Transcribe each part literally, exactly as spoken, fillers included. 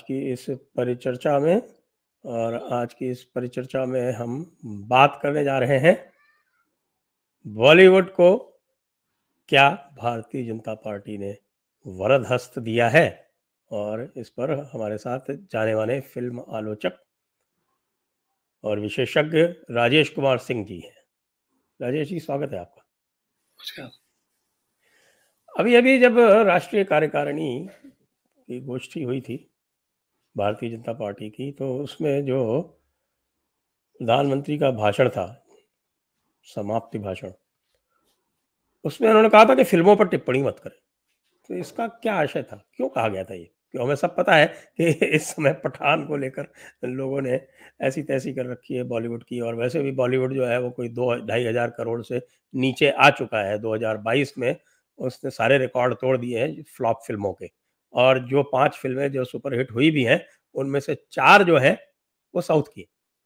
की इस परिचर्चा में। और आज की इस परिचर्चा में हम बात करने जा रहे हैं बॉलीवुड को क्या भारतीय जनता पार्टी ने वरद हस्त दिया है। और इस पर हमारे साथ जाने माने फिल्म आलोचक और विशेषज्ञ राजेश कुमार सिंह जी हैं। राजेश जी, स्वागत है आपका। नमस्कार। अभी अभी जब राष्ट्रीय कार्यकारिणी की गोष्ठी हुई थी भारतीय जनता पार्टी की, तो उसमें जो प्रधानमंत्री का भाषण था, समाप्ति भाषण, उसमें उन्होंने कहा था कि फिल्मों पर टिप्पणी मत करें। तो इसका क्या आशय था, क्यों कहा गया था ये? क्यों हमें सब पता है कि इस समय पठान को लेकर लोगों ने ऐसी तैसी कर रखी है बॉलीवुड की, और वैसे भी बॉलीवुड जो है वो कोई दो ढाई हजार करोड़ से नीचे आ चुका है। दो हज़ार बाईस में उसने सारे रिकॉर्ड तोड़ दिए हैं फ्लॉप फिल्मों के, और जो पांच फिल्में जो सुपरहिट हुई भी हैं उनमें से चार जो है वो साउथ की।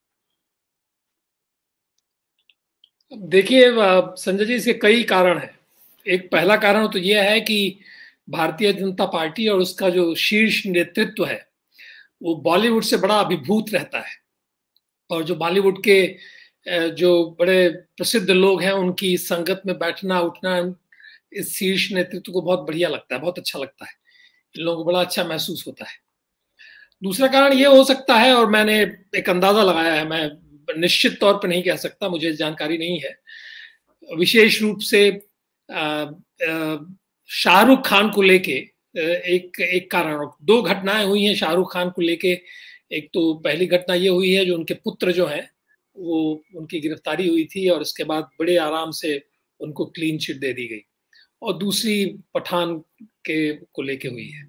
देखिए संजय जी, इसके कई कारण हैं। एक पहला कारण तो यह है कि भारतीय जनता पार्टी और उसका जो शीर्ष नेतृत्व है वो बॉलीवुड से बड़ा अभिभूत रहता है, और जो बॉलीवुड के जो बड़े प्रसिद्ध लोग हैं उनकी संगत में बैठना उठना इस शीर्ष नेतृत्व को बहुत बढ़िया लगता है, बहुत अच्छा लगता है। इन लोगों को बड़ा अच्छा महसूस होता है। दूसरा कारण ये हो सकता है, और मैंने एक अंदाजा लगाया है, मैं निश्चित तौर पर नहीं कह सकता, मुझे जानकारी नहीं है, विशेष रूप से शाहरुख खान को लेके एक एक कारण, दो घटनाएं हुई हैं शाहरुख खान को लेके। एक तो पहली घटना ये हुई है जो उनके पुत्र जो हैं वो उनकी गिरफ्तारी हुई थी और उसके बाद बड़े आराम से उनको क्लीन चिट दे दी गई, और दूसरी पठान के को लेके हुई है।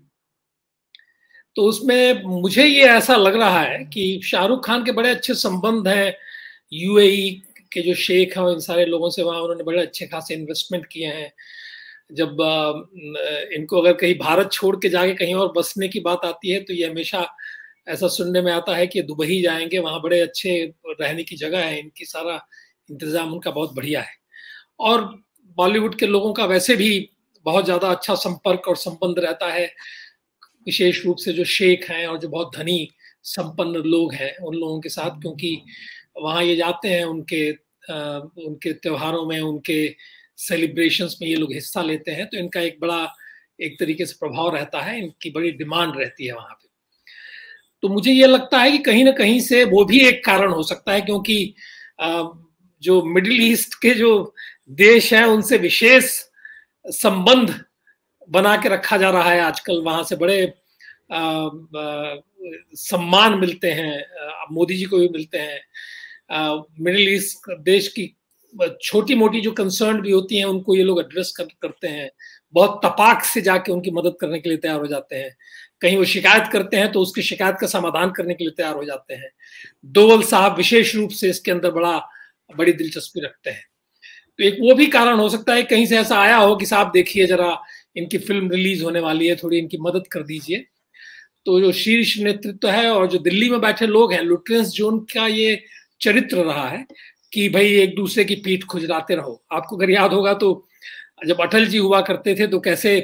तो उसमें मुझे ये ऐसा लग रहा है कि शाहरुख खान के बड़े अच्छे संबंध हैं यूएई के जो शेख हैं इन सारे लोगों से, वहाँ उन्होंने बड़े अच्छे खासे इन्वेस्टमेंट किए हैं। जब इनको अगर कहीं भारत छोड़ के जाके कहीं और बसने की बात आती है तो ये हमेशा ऐसा सुनने में आता है कि दुबई जाएंगे, वहाँ बड़े अच्छे रहने की जगह है, इनकी सारा इंतजाम उनका बहुत बढ़िया है। और बॉलीवुड के लोगों का वैसे भी बहुत ज़्यादा अच्छा संपर्क और संबंध रहता है, विशेष रूप से जो शेख हैं और जो बहुत धनी संपन्न लोग हैं उन लोगों के साथ, क्योंकि वहाँ ये जाते हैं उनके आ, उनके त्योहारों में, उनके सेलिब्रेशंस में ये लोग हिस्सा लेते हैं, तो इनका एक बड़ा एक तरीके से प्रभाव रहता है, इनकी बड़ी डिमांड रहती है वहाँ पे। तो मुझे ये लगता है कि कहीं ना कहीं से वो भी एक कारण हो सकता है, क्योंकि आ, जो मिडिल ईस्ट के जो देश हैं उनसे विशेष संबंध बना के रखा जा रहा है आजकल। वहां से बड़े आ, आ, सम्मान मिलते हैं, मोदी जी को भी मिलते हैं। मिडिल ईस्ट देश की छोटी मोटी जो कंसर्न भी होती हैं उनको ये लोग एड्रेस कर, करते हैं, बहुत तपाक से जाके उनकी मदद करने के लिए तैयार हो जाते हैं। कहीं वो शिकायत करते हैं तो उसकी शिकायत का समाधान करने के लिए तैयार हो जाते हैं। दोवल साहब विशेष रूप से इसके अंदर बड़ा बड़ी दिलचस्पी रखते हैं। तो एक वो भी कारण हो सकता है, कहीं से ऐसा आया हो कि साहब देखिए जरा इनकी फिल्म रिलीज होने वाली है, थोड़ी इनकी मदद कर दीजिए। तो जो शीर्ष नेतृत्व है और जो दिल्ली में बैठे लोग हैं, लुटेरेंस जोन का ये चरित्र रहा है कि भाई एक दूसरे की पीठ खुजलाते रहो। आपको अगर याद होगा तो जब अटल जी हुआ करते थे तो कैसे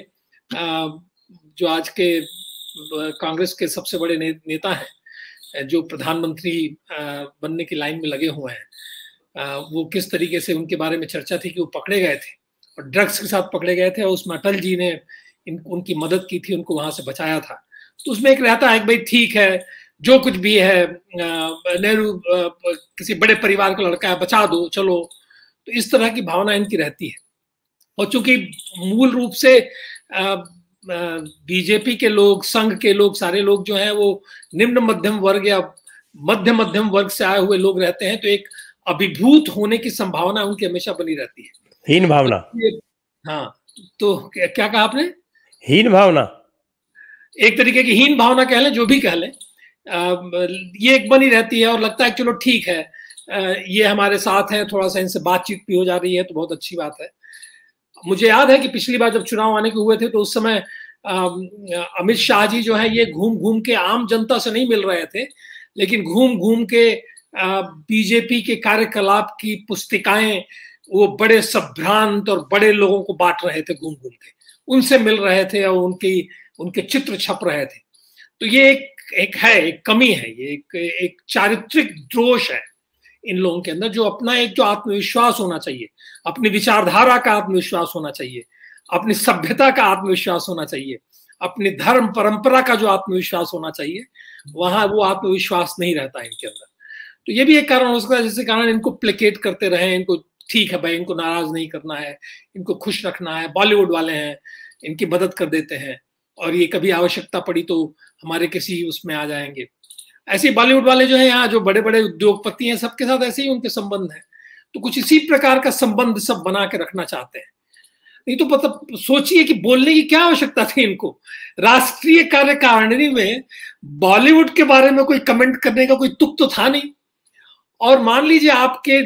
जो आज के कांग्रेस के सबसे बड़े ने, नेता हैं जो प्रधानमंत्री बनने की लाइन में लगे हुए हैं, वो किस तरीके से उनके बारे में चर्चा थी कि वो पकड़े गए थे और ड्रग्स के साथ पकड़े गए थे, और उसमें अटल जी ने इन, उनकी मदद की थी, उनको वहां से बचाया था। तो उसमें एक रहता है कि भाई ठीक है, जो कुछ भी है, नेहरू किसी बड़े परिवार का लड़का है, बचा दो चलो। तो इस तरह की भावना इनकी रहती है। और चूंकि मूल रूप से बीजेपी के लोग, संघ के लोग, सारे लोग जो हैं वो निम्न मध्यम वर्ग या मध्य मध्यम वर्ग से आए हुए लोग रहते हैं, तो एक अभिभूत होने की संभावना उनकी हमेशा बनी रहती है। हीन भावना। तो, हाँ, तो क्या कहा आपने? हीन भावना, एक तरीके की हीन भावना कह लें, जो भी कह लें, ये एक बनी रहती है और लगता है चलो ठीक है, ये हमारे साथ हैं, थोड़ा सा इनसे बातचीत भी हो जा रही है तो बहुत अच्छी बात है। मुझे याद है कि पिछली बार जब चुनाव आने के हुए थे तो उस समय अमित शाह जी जो है ये घूम घूम के आम जनता से नहीं मिल रहे थे, लेकिन घूम घूम के बीजेपी के कार्यकलाप की पुस्तिकाएं वो बड़े संभ्रांत और बड़े लोगों को बांट रहे थे, घूम घूम के उनसे मिल रहे थे और उनकी उनके चित्र छप रहे थे। तो ये एक एक है, एक कमी है, ये एक एक चारित्रिक दोष है इन लोगों के अंदर, जो अपना एक जो आत्मविश्वास होना चाहिए, अपनी विचारधारा का आत्मविश्वास होना चाहिए, अपनी सभ्यता का आत्मविश्वास होना चाहिए, अपनी धर्म परंपरा का जो आत्मविश्वास होना चाहिए, वहां वो आत्मविश्वास नहीं रहता इनके अंदर। तो ये भी एक कारण हो सकता है जिसके कारण इनको प्लेकेट करते रहे, इनको ठीक है भाई, इनको नाराज नहीं करना है, इनको खुश रखना है, बॉलीवुड वाले हैं, इनकी मदद कर देते हैं, और ये कभी आवश्यकता पड़ी तो हमारे किसी उसमें आ जाएंगे। ऐसे बॉलीवुड वाले जो है यहाँ जो बड़े बड़े उद्योगपति हैं, सबके साथ ऐसे ही उनके संबंध हैं, तो कुछ इसी प्रकार का संबंध सब बना के रखना चाहते हैं। नहीं तो मतलब सोचिए कि बोलने की क्या आवश्यकता थी इनको। राष्ट्रीय कार्यकारिणी में बॉलीवुड के बारे में कोई कमेंट करने का कोई तुक तो था नहीं। और मान लीजिए आपके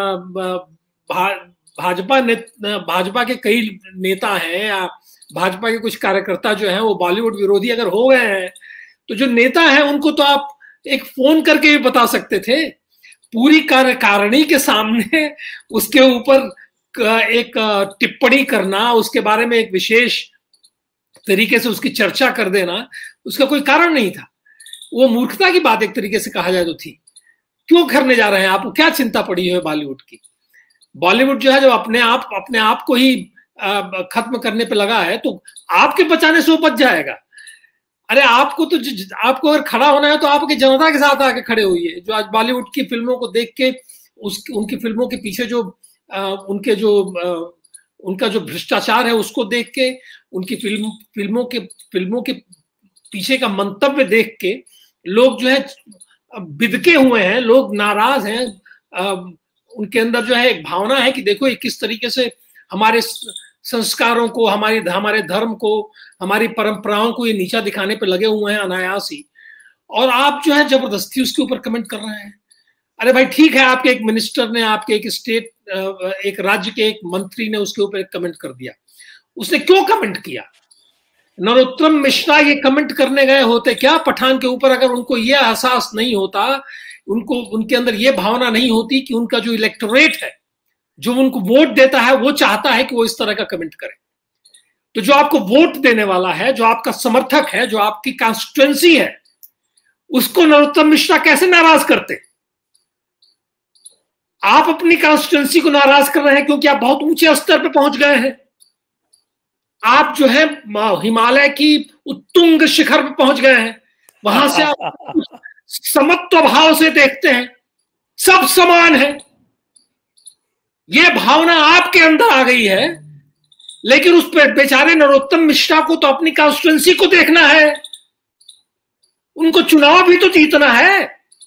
भा, भाजपा ने भाजपा के कई नेता हैं या भाजपा के कुछ कार्यकर्ता जो हैं वो बॉलीवुड विरोधी अगर हो गए हैं, तो जो नेता हैं उनको तो आप एक फोन करके भी बता सकते थे। पूरी कार्यकारिणी के सामने उसके ऊपर एक टिप्पणी करना, उसके बारे में एक विशेष तरीके से उसकी चर्चा कर देना, उसका कोई कारण नहीं था। वो मूर्खता की बात एक तरीके से कहा जाए तो थी। क्यों करने जा रहे हैं? आपको क्या चिंता पड़ी है बॉलीवुड की? बॉलीवुड जो है जो अपने आप अपने आप को ही खत्म करने पे लगा है, तो आपके बचाने से वो बच जाएगा। अरे आपको तो आपको अगर खड़ा होना है तो आपकी जनता के साथ आके खड़े हुई है, जो आज बॉलीवुड की फिल्मों को देख के उस उनकी फिल्मों के पीछे जो आ, उनके जो आ, उनका जो भ्रष्टाचार है उसको देख के, उनकी फिल्म फिल्मों के फिल्मों के पीछे का मंतव्य देख के लोग जो है बिदके हुए हैं, लोग नाराज हैं। आ, उनके अंदर जो है एक भावना है कि देखो ये किस तरीके से हमारे संस्कारों को, हमारी हमारे धर्म को, हमारी परंपराओं को ये नीचा दिखाने पे लगे हुए हैं अनायास ही, और आप जो है जबरदस्ती उसके ऊपर कमेंट कर रहे हैं। अरे भाई ठीक है, आपके एक मिनिस्टर ने, आपके एक स्टेट एक राज्य के एक मंत्री ने उसके ऊपर एक कमेंट कर दिया। उसने क्यों कमेंट किया? नरोत्तम मिश्रा ये कमेंट करने गए होते क्या पठान के ऊपर? अगर उनको ये एहसास नहीं होता, उनको उनके अंदर ये भावना नहीं होती कि उनका जो इलेक्टोरेट है, जो उनको वोट देता है, वो चाहता है कि वो इस तरह का कमेंट करे, तो जो आपको वोट देने वाला है, जो आपका समर्थक है, जो आपकी कॉन्स्टिट्यूएंसी है, उसको नरोत्तम मिश्रा कैसे नाराज करते? आप अपनी कॉन्स्टिट्यूएंसी को नाराज कर रहे हैं क्योंकि आप बहुत ऊंचे स्तर पर पहुंच गए हैं। आप जो है हिमालय की उत्तुंग शिखर पर पहुंच गए हैं, वहां से आप समत्व भाव से देखते हैं, सब समान है, यह भावना आपके अंदर आ गई है। लेकिन उस पर बेचारे नरोत्तम मिश्रा को तो अपनी कॉन्स्टिट्यूएंसी को देखना है, उनको चुनाव भी तो जीतना है।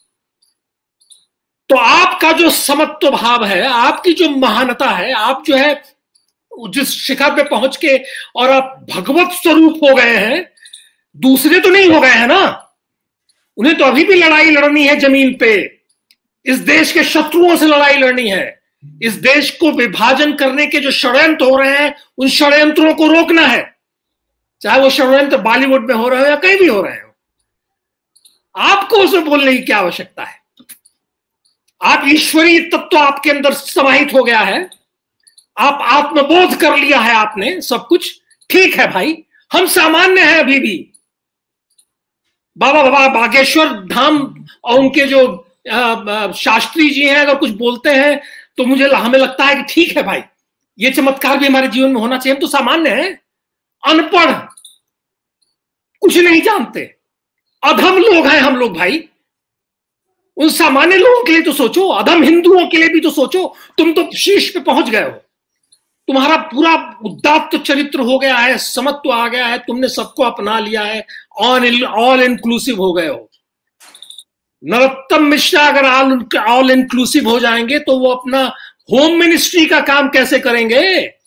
तो आपका जो समत्व भाव है, आपकी जो महानता है, आप जो है जिस शिखर पे पहुंच के और आप भगवत स्वरूप हो गए हैं, दूसरे तो नहीं हो गए हैं ना। उन्हें तो अभी भी लड़ाई लड़नी है जमीन पे, इस देश के शत्रुओं से लड़ाई लड़नी है, इस देश को विभाजन करने के जो षड्यंत्र हो रहे हैं उन षड्यंत्रों को रोकना है, चाहे वो षड्यंत्र बॉलीवुड में हो रहे हो या कहीं भी हो रहे हो। आपको उसमें बोलने की क्या आवश्यकता है? आप ईश्वरीय तत्व आपके अंदर समाहित हो गया है, आप आत्मबोध कर लिया है आपने, सब कुछ ठीक है भाई, हम सामान्य हैं अभी भी। बाबा बाबा बागेश्वर धाम और उनके जो आ, आ, शास्त्री जी हैं अगर कुछ बोलते हैं तो मुझे हमें लगता है कि ठीक है भाई, ये चमत्कार भी हमारे जीवन में होना चाहिए। हम तो सामान्य हैं, अनपढ़, कुछ नहीं जानते, अधम लोग हैं हम लोग भाई। उन सामान्य लोगों के लिए तो सोचो, अधम हिंदुओं के लिए भी तो सोचो। तुम तो शीर्ष पे पहुंच गए हो, तुम्हारा पूरा उदात्त चरित्र हो गया है, समत्व आ गया है, तुमने सबको अपना लिया है, ऑल ऑल इंक्लूसिव हो गए हो। नरोत्तम मिश्रा अगर ऑल ऑल इंक्लूसिव हो जाएंगे तो वो अपना होम मिनिस्ट्री का काम कैसे करेंगे?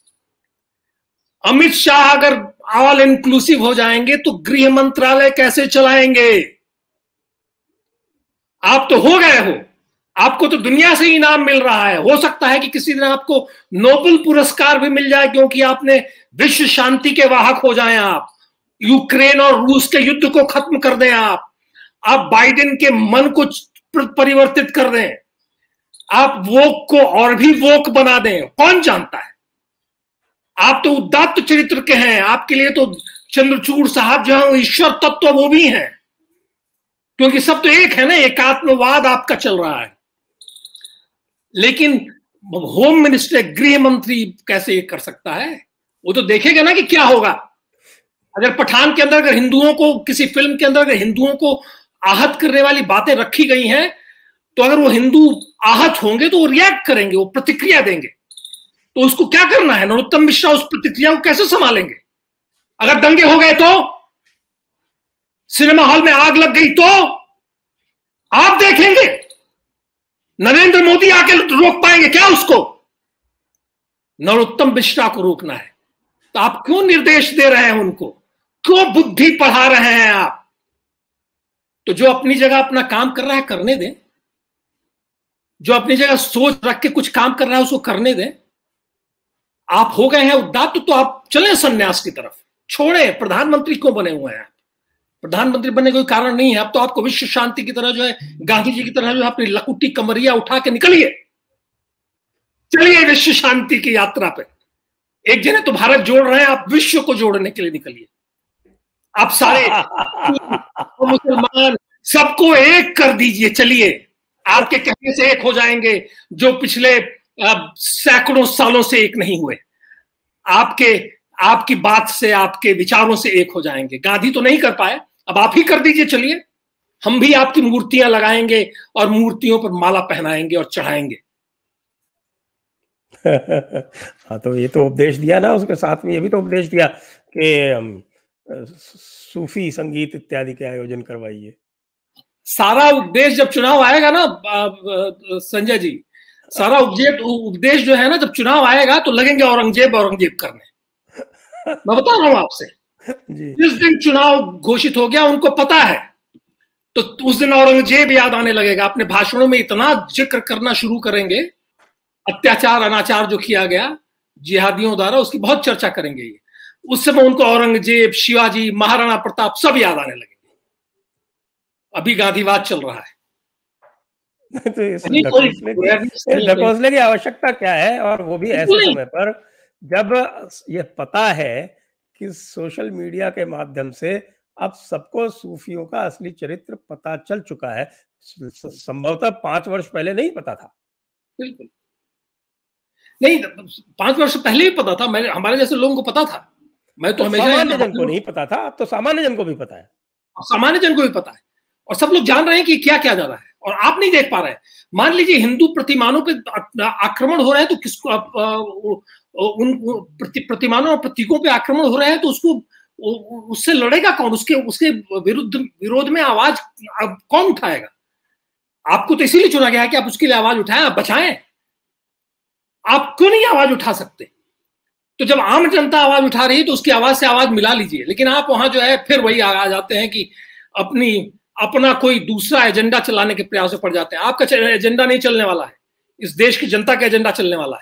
अमित शाह अगर ऑल इंक्लूसिव हो जाएंगे तो गृह मंत्रालय कैसे चलाएंगे? आप तो हो गए हो, आपको तो दुनिया से इनाम मिल रहा है। हो सकता है कि किसी दिन आपको नोबेल पुरस्कार भी मिल जाए, क्योंकि आपने विश्व शांति के वाहक हो जाएं। आप यूक्रेन और रूस के युद्ध को खत्म कर दें, आप आप बाइडेन के मन को परिवर्तित कर दें, आप वोक को और भी वोक बना दें, कौन जानता है। आप तो उदात्त चरित्र के हैं, आपके लिए तो चंद्रचूड़ साहब जो है ईश्वर तत्व वो भी हैं। क्योंकि सब तो एक है ना, एकात्मवाद आपका चल रहा है। लेकिन होम मिनिस्टर, गृह मंत्री कैसे ये कर सकता है? वो तो देखेगा ना कि क्या होगा। अगर पठान के अंदर अगर हिंदुओं को, किसी फिल्म के अंदर अगर हिंदुओं को आहत करने वाली बातें रखी गई हैं, तो अगर वो हिंदू आहत होंगे तो वो रिएक्ट करेंगे, वो प्रतिक्रिया देंगे। तो उसको क्या करना है? नरोत्तम मिश्रा उस प्रतिक्रिया को कैसे संभालेंगे? अगर दंगे हो गए तो, सिनेमा हॉल में आग लग गई तो आप देखेंगे? नरेंद्र मोदी आके रोक पाएंगे क्या उसको? नरोत्तम मिश्रा को रोकना है तो आप क्यों निर्देश दे रहे हैं उनको? क्यों बुद्धि पढ़ा रहे हैं आप? तो जो अपनी जगह अपना काम कर रहा है करने दें, जो अपनी जगह सोच रख के कुछ काम कर रहा है उसको करने दें। आप हो गए हैं उदात्त तो आप चले संन्यास की तरफ, छोड़े। प्रधानमंत्री क्यों बने हुए हैं? प्रधानमंत्री बनने का कोई कारण नहीं है। अब तो आपको विश्व शांति की तरह जो है, गांधी जी की तरह जो है, अपनी लकुटी कमरिया उठा के निकलिए, चलिए विश्व शांति की यात्रा पे। एक जने तो भारत जोड़ रहे हैं, आप विश्व को जोड़ने के लिए निकलिए। आप सारे मुसलमान सबको एक कर दीजिए, चलिए। आपके कहने से एक हो जाएंगे जो पिछले सैकड़ों सालों से एक नहीं हुए। आपके आपकी बात से, आपके विचारों से एक हो जाएंगे। गांधी तो नहीं कर पाए, अब आप ही कर दीजिए, चलिए। हम भी आपकी मूर्तियां लगाएंगे और मूर्तियों पर माला पहनाएंगे और चढ़ाएंगे। हाँ, तो ये तो उपदेश दिया ना, उसके साथ में ये भी तो उपदेश दिया कि सूफी संगीत इत्यादि के आयोजन करवाइए। सारा उपदेश जब चुनाव आएगा ना संजय जी, सारा उपदेश उपदेश जो है ना, जब चुनाव आएगा तो लगेंगे औरंगजेब औरंगजेब करने। मैं बता रहा हूं आपसे, जिस दिन चुनाव घोषित हो गया उनको पता है, तो उस दिन औरंगजेब याद आने लगेगा। अपने भाषणों में इतना जिक्र करना शुरू करेंगे, अत्याचार अनाचार जो किया गया जिहादियों द्वारा, उसकी बहुत चर्चा करेंगे ये। उस समय उनको औरंगजेब, शिवाजी, महाराणा प्रताप सब याद आने लगेंगे। अभी गांधीवाद चल रहा है। तो इसमें ढकोसले की आवश्यकता क्या है? और वो भी ऐसे समय पर जब ये पता है कि सोशल मीडिया के माध्यम से अब सबको सूफियों का असली चरित्र पता चल चुका है। संभवतः पांच वर्ष पहले नहीं पता था। बिल्कुल नहीं, पांच वर्ष पहले भी पता था। मैं, हमारे जैसे लोगों को पता था। मैं तो हमेशा, सामान्य जन को नहीं पता था, अब तो सामान्य जन को भी पता है। सामान्य जन को भी पता है और सब लोग जान रहे हैं कि क्या क्या जा रहा है, और आप नहीं देख पा रहे हैं। मान लीजिए हिंदू प्रतिमानों पे आक्रमण हो रहा है, तो किसको, उन प्रतिमानों और प्रतीकों पे आक्रमण हो रहा है, तो उसको, उससे लड़ेगा कौन? उसके उसके विरुद्ध विरोध में आवाज कौन उठाएगा? आपको तो इसीलिए चुना गया है कि आप उसके लिए आवाज उठाएं, आप बचाएं। आप क्यों नहीं आवाज उठा सकते? तो जब आम जनता आवाज उठा रही है तो उसकी आवाज से आवाज मिला लीजिए। लेकिन आप वहां जो है फिर वही आ जाते हैं कि अपनी अपना कोई दूसरा एजेंडा चलाने के प्रयास में पड़ जाते हैं। आपका एजेंडा नहीं चलने वाला है, इस देश की जनता का एजेंडा चलने वाला है।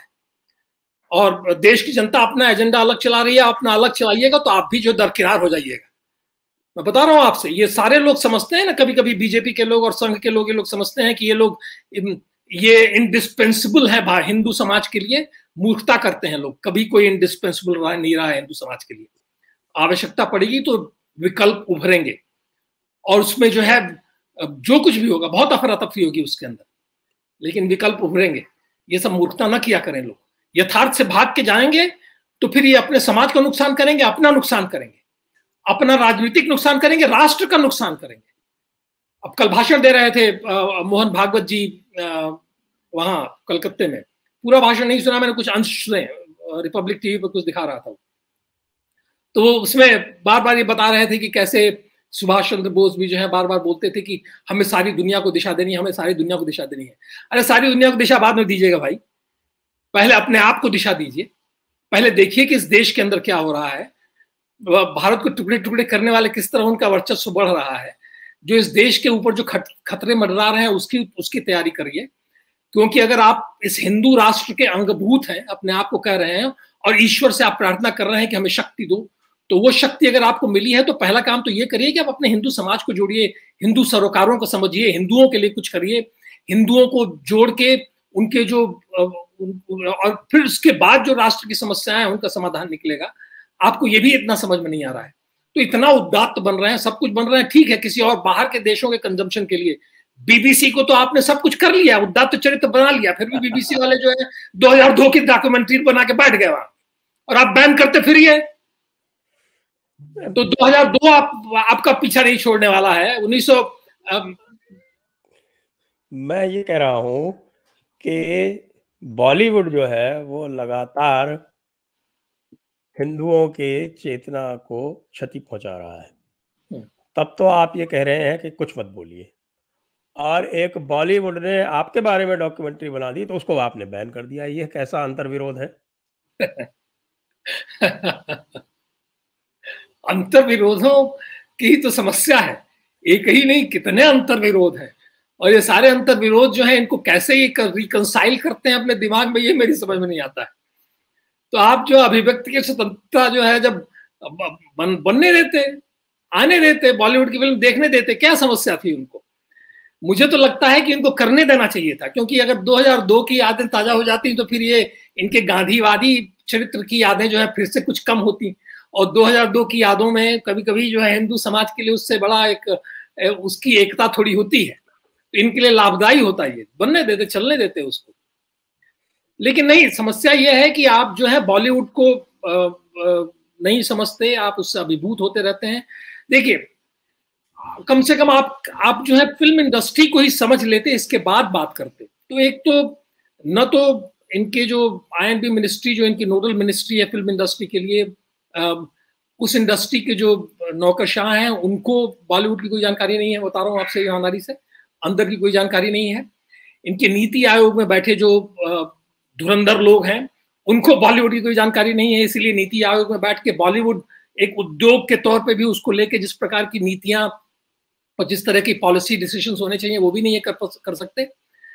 और देश की जनता अपना एजेंडा अलग चला रही है, अपना अलग चलाइएगा तो आप भी जो दरकिनार हो जाइएगा। मैं बता रहा हूं आपसे, ये सारे लोग समझते हैं ना, कभी कभी बीजेपी के लोग और संघ के लोग ये लोग समझते हैं कि ये लोग ये इंडिस्पेंसिबल है हिंदू समाज के लिए। मूर्खता करते हैं लोग। कभी कोई इंडिस्पेंसिबल नहीं रहा है हिंदू समाज के लिए। आवश्यकता पड़ेगी तो विकल्प उभरेंगे, और उसमें जो है जो कुछ भी होगा बहुत अफरा तफरी होगी उसके अंदर, लेकिन विकल्प उभरेंगे। ये सब मूर्खता ना किया करें लोग। यथार्थ से भाग के जाएंगे तो फिर ये अपने समाज का नुकसान करेंगे, अपना नुकसान करेंगे, अपना राजनीतिक नुकसान करेंगे, राष्ट्र का नुकसान करेंगे। अब कल भाषण दे रहे थे आ, मोहन भागवत जी वहां कलकत्ते में। पूरा भाषण नहीं सुना मैंने, कुछ अंश सुने, रिपब्लिक टीवी पर कुछ दिखा रहा था। तो वो उसमें बार बार ये बता रहे थे कि कैसे सुभाष चंद्र बोस भी जो है बार बार बोलते थे कि हमें सारी दुनिया को दिशा देनी है, हमें सारी दुनिया को दिशा देनी है। अरे सारी दुनिया को दिशा बाद में दीजिएगा भाई, पहले अपने आप को दिशा दीजिए। पहले देखिए कि इस देश के अंदर क्या हो रहा है, भारत को टुकड़े टुकड़े करने वाले किस तरह उनका वर्चस्व बढ़ रहा है। जो इस देश के ऊपर जो खतरे मंडरा रहे हैं उसकी उसकी तैयारी करिए। क्योंकि अगर आप इस हिंदू राष्ट्र के अंगभूत हैं, अपने आप को कह रहे हैं, और ईश्वर से आप प्रार्थना कर रहे हैं कि हमें शक्ति दो, तो वो शक्ति अगर आपको मिली है तो पहला काम तो ये करिए कि आप अपने हिंदू समाज को जोड़िए, हिंदू सरोकारों को समझिए, हिंदुओं के लिए कुछ करिए, हिंदुओं को जोड़ के उनके जो, और फिर उसके बाद जो राष्ट्र की समस्याएं हैं उनका समाधान निकलेगा। आपको ये भी इतना समझ में नहीं आ रहा है। तो इतना उदात्त बन रहे हैं, सब कुछ बन रहे हैं, ठीक है किसी और बाहर के देशों के कंजम्पशन के लिए। बीबीसी को तो आपने सब कुछ कर लिया, उदात्त चरित्र बना लिया, फिर भी बीबीसी वाले जो है दो हज़ार दो की डॉक्यूमेंट्री बना के बैठ गए वहां, और आप बैन करते फिरिए। तो दो हज़ार दो आप, आपका पीछा नहीं छोड़ने वाला है। उन्नीस सौ मैं ये कह रहा हूं कि बॉलीवुड जो है वो लगातार हिंदुओं के चेतना को क्षति पहुंचा रहा है। तब तो आप ये कह रहे हैं कि कुछ मत बोलिए, और एक बॉलीवुड ने आपके बारे में डॉक्यूमेंट्री बना दी तो उसको आपने बैन कर दिया। ये कैसा अंतर्विरोध है? अंतर्विरोधों की तो समस्या है, एक ही नहीं कितने अंतर्विरोध हैं, और ये सारे अंतर्विरोध जो है इनको कैसे ये रिकंसाइल करते हैं अपने दिमाग में, ये मेरी समझ में नहीं आता है। तो आप जो अभिव्यक्ति की स्वतंत्रता जो है जब बन, बनने देते, आने देते, बॉलीवुड की फिल्म देखने देते, क्या समस्या थी उनको? मुझे तो लगता है कि इनको करने देना चाहिए था, क्योंकि अगर दो हज़ार दो की यादें ताजा हो जाती तो फिर ये इनके गांधीवादी चरित्र की यादें जो है फिर से कुछ कम होती, और दो हज़ार दो की यादों में कभी कभी जो है हिंदू समाज के लिए उससे बड़ा एक उसकी एकता थोड़ी होती है, तो इनके लिए लाभदायी होता है। ये बनने देते, चलने देते उसको। लेकिन नहीं, समस्या यह है कि आप जो है बॉलीवुड को आ, आ, नहीं समझते, आप उससे अभिभूत होते रहते हैं। देखिए, कम से कम आप आप जो है फिल्म इंडस्ट्री को ही समझ लेते, इसके बाद बात करते। तो एक तो न तो इनके जो आई एंड बी मिनिस्ट्री, जो इनकी नोडल मिनिस्ट्री है फिल्म इंडस्ट्री के लिए, आ, उस इंडस्ट्री के जो नौकरशाह हैं उनको बॉलीवुड की कोई जानकारी नहीं है, बता रहा हूँ आपसे ईमानदारी से, अंदर की कोई जानकारी नहीं है। इनके नीति आयोग में बैठे जो धुरंधर लोग हैं उनको बॉलीवुड की कोई जानकारी नहीं है, इसलिए नीति आयोग में बैठ के बॉलीवुड एक उद्योग के तौर पे भी उसको लेके जिस प्रकार की नीतियां और जिस तरह की पॉलिसी डिसीजंस होने चाहिए वो भी नहीं कर कर सकते।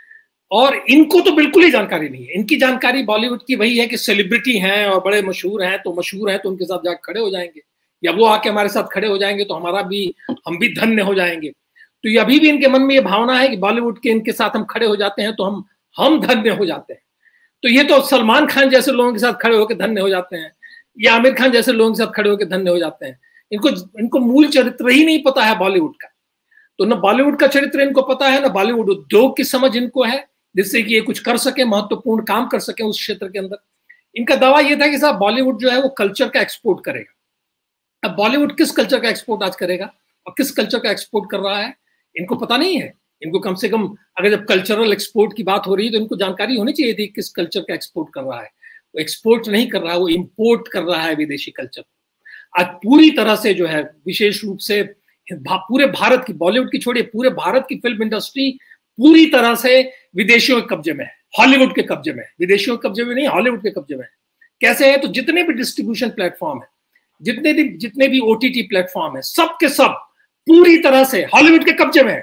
और इनको तो बिल्कुल ही जानकारी नहीं है। इनकी जानकारी बॉलीवुड की वही है कि सेलिब्रिटी हैं और बड़े मशहूर हैं, तो मशहूर हैं तो उनके साथ जाकर खड़े हो जाएंगे, या वो आके हमारे साथ खड़े हो जाएंगे तो हमारा भी, हम भी धन्य हो जाएंगे। तो ये अभी भी इनके मन में ये भावना है कि बॉलीवुड के इनके साथ हम खड़े हो जाते हैं तो हम हम धन्य हो जाते हैं। तो ये तो सलमान खान जैसे लोगों के साथ खड़े होकर धन्य हो जाते हैं, या आमिर खान जैसे लोगों के साथ खड़े होकर धन्य हो जाते हैं। इनको इनको मूल चरित्र ही नहीं पता है बॉलीवुड का। तो न बॉलीवुड का चरित्र इनको पता है, न बॉलीवुड उद्योग की समझ इनको है जिससे कि ये कुछ कर सके, महत्वपूर्ण काम कर सके उस क्षेत्र के अंदर। इनका दावा ये था कि साहब बॉलीवुड जो है वो कल्चर का एक्सपोर्ट करेगा। अब बॉलीवुड किस कल्चर का एक्सपोर्ट आज करेगा और किस कल्चर का एक्सपोर्ट कर रहा है इनको पता नहीं है। इनको कम से कम अगर जब कल्चरल एक्सपोर्ट की बात हो रही है तो इनको जानकारी होनी चाहिए थी किस कल्चर का एक्सपोर्ट कर रहा है। वो एक्सपोर्ट नहीं कर रहा है, वो इंपोर्ट कर रहा है विदेशी कल्चर। आज पूरी तरह से जो है, विशेष रूप से पूरे भारत की, बॉलीवुड की छोड़िए, पूरे भारत की फिल्म इंडस्ट्री पूरी तरह से विदेशियों के कब्जे में है, हॉलीवुड के कब्जे में है। विदेशियों के कब्जे में नहीं, हॉलीवुड के कब्जे में है। कैसे है? तो जितने भी डिस्ट्रीब्यूशन प्लेटफॉर्म है, जितने भी जितने भी ओटीटी प्लेटफॉर्म है, सब के सब पूरी तरह से हॉलीवुड के कब्जे में है।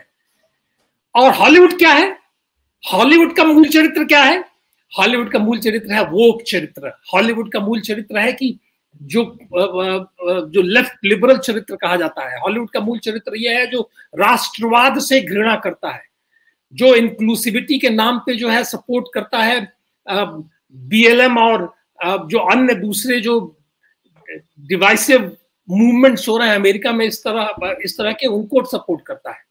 और हॉलीवुड क्या है? हॉलीवुड का मूल चरित्र क्या है? हॉलीवुड का मूल चरित्र है वोक चरित्र। हॉलीवुड का मूल चरित्र है कि जो जो लेफ्ट लिबरल चरित्र कहा जाता है। हॉलीवुड का मूल चरित्र यह है जो राष्ट्रवाद से घृणा करता है, जो इंक्लूसिविटी के नाम पे जो है सपोर्ट करता है बीएलएम और जो अन्य दूसरे जो डिवाइसिव मूवमेंट्स हो रहे हैं अमेरिका में इस तरह इस तरह के, उनको सपोर्ट करता है।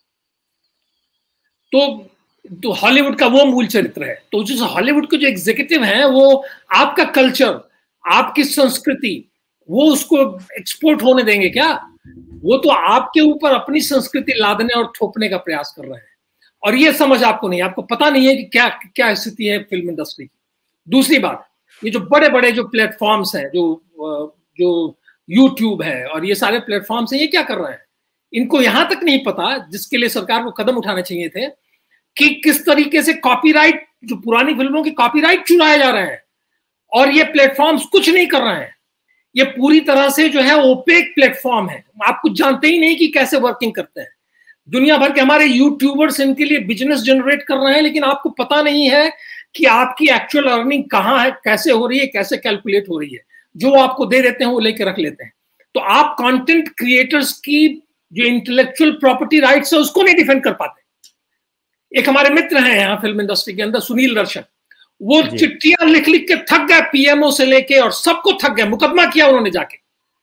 तो तो हॉलीवुड का वो मूल चरित्र है। तो जो हॉलीवुड के जो एग्जीक्यूटिव हैं वो आपका कल्चर, आपकी संस्कृति, वो उसको एक्सपोर्ट होने देंगे क्या? वो तो आपके ऊपर अपनी संस्कृति लादने और थोपने का प्रयास कर रहे हैं। और ये समझ आपको नहीं, आपको पता नहीं है कि क्या क्या स्थिति है फिल्म इंडस्ट्री की। दूसरी बात, ये जो बड़े बड़े जो प्लेटफॉर्म्स हैं, जो जो यूट्यूब है और ये सारे प्लेटफॉर्म्स हैं, ये क्या कर रहे हैं? इनको यहां तक नहीं पता, जिसके लिए सरकार को कदम उठाने चाहिए थे, कि किस तरीके से कॉपीराइट, जो पुरानी फिल्मों की कॉपीराइट चुराए जा रहे हैं। और ये प्लेटफॉर्म्स कुछ नहीं कर रहे हैं। ये पूरी तरह से जो है ओपेक प्लेटफॉर्म है। आप कुछ जानते ही नहीं कि कैसे वर्किंग करते हैं। दुनिया भर के हमारे यूट्यूबर्स इनके लिए बिजनेस जनरेट कर रहे हैं, लेकिन आपको पता नहीं है कि आपकी एक्चुअल अर्निंग कहाँ है, कैसे हो रही है, कैसे कैलकुलेट हो रही है। जो आपको दे देते हैं वो लेके रख लेते हैं। तो आप कंटेंट क्रिएटर्स की जो इंटेलेक्चुअल प्रॉपर्टी राइट्स है उसको नहीं डिफेंड कर पाते। एक हमारे मित्र हैं यहाँ फिल्म इंडस्ट्री के अंदर, सुनील दर्शन, वो चिट्ठियां लिख लिख के थक गए, पीएमओ से लेके और सबको थक गए, मुकदमा किया उन्होंने जाके।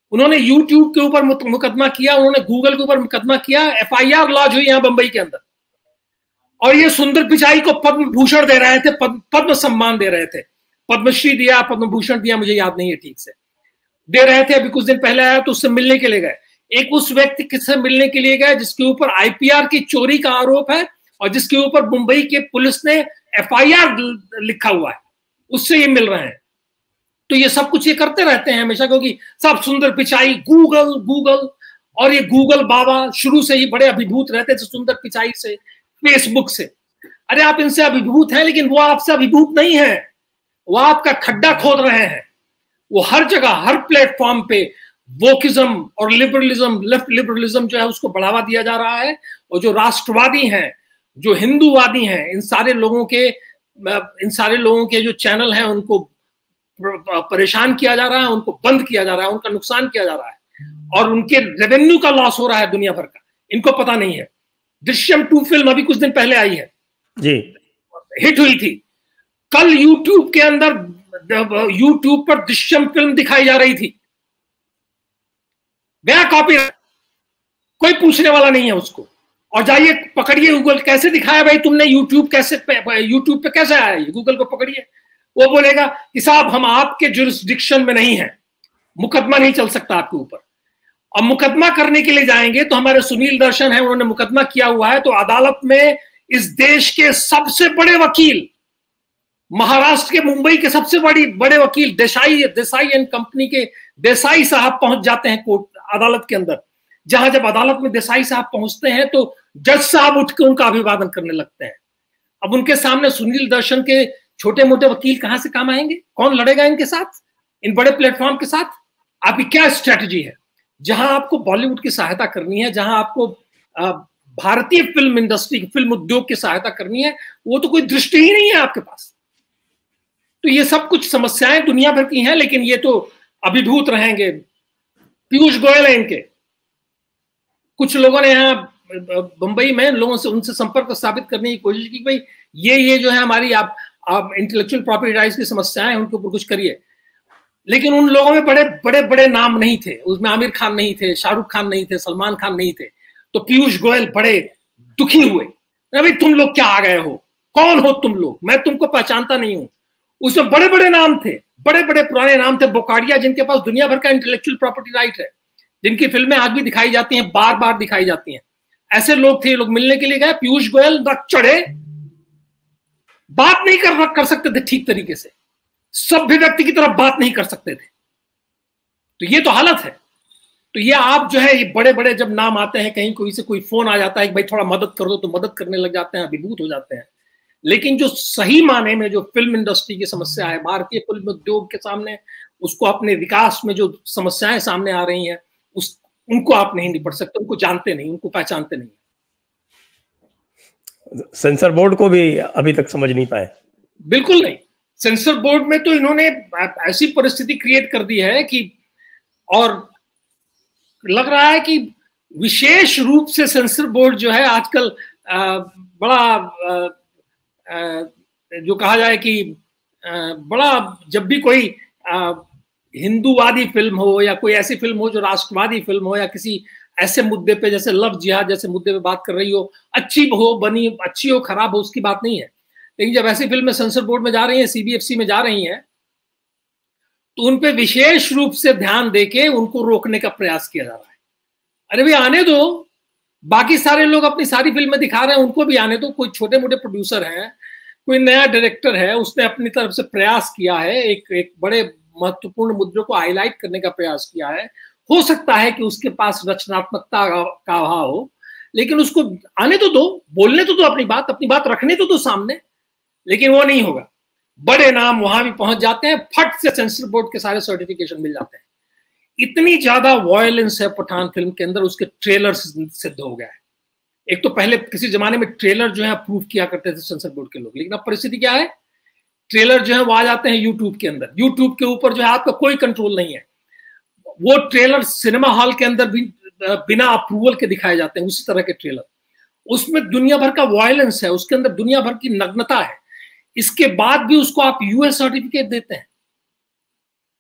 उन्होंने यूट्यूब के ऊपर मुकदमा किया, उन्होंने गूगल के ऊपर मुकदमा किया, एफ आई आर लॉन्च हुई यहां बंबई के अंदर, और ये सुंदर पिचाई को पद्म भूषण दे रहे थे, पद्म सम्मान दे रहे थे, पद्मश्री दिया, पद्म भूषण दिया, मुझे याद नहीं है ठीक से, दे रहे थे। अभी कुछ दिन पहले आया तो उससे मिलने के लिए गए, एक उस व्यक्ति से मिलने के लिए गए जिसके ऊपर आई पी आर की चोरी का आरोप है और जिसके ऊपर मुंबई के पुलिस ने एफ आई आर लिखा हुआ है, उससे ये मिल रहे हैं। तो ये सब कुछ ये करते रहते हैं हमेशा, क्योंकि सब सुंदर पिचाई, गूगल गूगल और ये गूगल बाबा शुरू से ही बड़े अभिभूत रहते थे सुंदर पिचाई से, फेसबुक से। अरे आप इनसे अभिभूत हैं, लेकिन वो आपसे अभिभूत नहीं है, वो आपका खड्डा खोद रहे हैं। वो हर जगह, हर प्लेटफॉर्म पे वोकिज्म और लिबरलिज्म, लेफ्ट लिबरलिज्म जो है उसको बढ़ावा दिया जा रहा है, और जो राष्ट्रवादी हैं, जो हिंदूवादी हैं, इन सारे लोगों के इन सारे लोगों के जो चैनल हैं उनको परेशान किया जा रहा है, उनको बंद किया जा रहा है, उनका नुकसान किया जा रहा है, और उनके रेवेन्यू का लॉस हो रहा है दुनिया भर का, इनको पता नहीं है। दृश्यम टू फिल्म अभी कुछ दिन पहले आई है जी, हिट हुई थी। कल यूट्यूब के अंदर, यूट्यूब पर दृश्यम फिल्म दिखाई जा रही थी, गया कॉपी, कोई पूछने वाला नहीं है उसको। और जाइए पकड़िए गूगल, कैसे दिखाया भाई तुमने, यूट्यूब कैसे, यूट्यूब पे कैसे आया ये, गूगल को पकड़िए, वो बोलेगा कि साहब हम आपके जुरिस्डिक्शन में नहीं है, मुकदमा नहीं चल सकता आपके ऊपर। और मुकदमा करने के लिए जाएंगे तो हमारे सुनील दर्शन है, उन्होंने मुकदमा किया हुआ है, तो अदालत में इस देश के सबसे बड़े वकील, महाराष्ट्र के मुंबई के सबसे बड़ी बड़े वकील देसाई देसाई एंड कंपनी के देसाई साहब पहुंच जाते हैं कोर्ट अदालत के अंदर। जहां जब अदालत में देसाई साहब पहुंचते हैं तो जज साहब उठ के उनका अभिवादन करने लगते हैं। अब उनके सामने सुनील दर्शन के छोटे मोटे वकील कहां से काम आएंगे, कौन लड़ेगा इनके साथ, इन बड़े प्लेटफॉर्म के साथ? आपकी क्या स्ट्रेटजी है? जहां आपको बॉलीवुड की सहायता करनी है, जहां आपको भारतीय फिल्म इंडस्ट्री, फिल्म उद्योग की सहायता करनी है, वो तो कोई दृष्टि ही नहीं है आपके पास। तो ये सब कुछ समस्याएं दुनिया भर की हैं, लेकिन ये तो अभिभूत रहेंगे। पीयूष गोयल है इनके, कुछ लोगों ने यहाँ बंबई में लोगों से उनसे संपर्क स्थापित करने की कोशिश की, भाई ये ये जो है हमारी आप आप इंटेलेक्चुअल प्रॉपर्टी राइट्स की समस्याएं, उनके ऊपर कुछ करिए। लेकिन उन लोगों में बड़े बड़े बड़े नाम नहीं थे, उसमें आमिर खान नहीं थे, शाहरुख खान नहीं थे, सलमान खान नहीं थे। तो पीयूष गोयल बड़े दुखी हुए, भाई तुम लोग क्या आ गए हो, कौन हो तुम लोग, मैं तुमको पहचानता नहीं हूं। उसमें बड़े बड़े नाम थे, बड़े बड़े पुराने नाम थे, बोकाडिया, जिनके पास दुनिया भर का इंटेलेक्चुअल प्रॉपर्टी राइट है, जिनकी फिल्में आज भी दिखाई जाती हैं, बार बार दिखाई जाती हैं। ऐसे लोग थे, लोग मिलने के लिए गए, पीयूष गोयल रख चढ़े, बात नहीं कर कर सकते थे ठीक तरीके से, सभ्य व्यक्ति की तरफ बात नहीं कर सकते थे। तो ये तो हालत है। तो ये आप जो है, ये बड़े बड़े जब नाम आते हैं, कहीं कोई से कोई फोन आ जाता है कि भाई थोड़ा मदद कर दो, तो मदद करने लग जाते हैं, अभिभूत हो जाते हैं। लेकिन जो सही माने में जो फिल्म इंडस्ट्री की समस्या है, भारतीय फिल्म उद्योग के सामने, उसको अपने विकास में जो समस्याएं सामने आ रही हैं, उस उनको आप नहीं निपट सकते, उनको जानते नहीं, उनको पहचानते नहीं। सेंसर बोर्ड को भी अभी तक समझ नहीं पाए। बिल्कुल नहीं। सेंसर बोर्ड में तो इन्होंने ऐसी परिस्थिति क्रिएट कर दी है कि, और लग रहा है कि विशेष रूप से सेंसर बोर्ड जो है आजकल आ, बड़ा आ, आ, जो कहा जाए कि आ, बड़ा, जब भी कोई आ, हिंदूवादी फिल्म हो या कोई ऐसी फिल्म हो जो राष्ट्रवादी फिल्म हो, या किसी ऐसे मुद्दे पे जैसे लव जिहाद जैसे मुद्दे पे बात कर रही हो, अच्छी हो, बनी अच्छी हो, खराब हो, उसकी बात नहीं है। लेकिन जब ऐसी फिल्में सेंसर बोर्ड में जा रही हैं, सी बी एफ सी में जा रही हैं, तो उन पे विशेष रूप से ध्यान देके उनको रोकने का प्रयास किया जा रहा है। अरे भाई आने दो, बाकी सारे लोग अपनी सारी फिल्में दिखा रहे हैं, उनको भी आने दो। कोई छोटे मोटे प्रोड्यूसर हैं, कोई नया डायरेक्टर है, उसने अपनी तरफ से प्रयास किया है, एक एक बड़े महत्वपूर्ण मुद्दों को हाईलाइट करने का प्रयास किया है। हो सकता है कि उसके पास रचनात्मकता का अभाव हो, लेकिन उसको आने तो दो, बोलने तो दो अपनी बात, अपनी बात रखने तो दो सामने। लेकिन वो नहीं होगा। बड़े नाम वहां भी पहुंच जाते हैं, फट से सेंसर बोर्ड के सारे सर्टिफिकेशन मिल जाते हैं। इतनी ज्यादा वायलेंस है पठान फिल्म के अंदर, उसके ट्रेलर सिद्ध हो गया है। एक तो पहले किसी जमाने में ट्रेलर जो है अप्रूव किया करते थे सेंसर बोर्ड के लोग, लेकिन अब परिस्थिति क्या है, ट्रेलर जो है वो आ जाते हैं यूट्यूब के अंदर। यूट्यूब के ऊपर जो है आपका कोई कंट्रोल नहीं है। वो ट्रेलर सिनेमा हॉल के अंदर भी बिना अप्रूवल के दिखाए जाते हैं, उसी तरह के ट्रेलर। उसमें दुनिया भर का वायलेंस है, उसके अंदर दुनिया भर की नग्नता है। इसके बाद भी उसको आप यूएस सर्टिफिकेट देते हैं।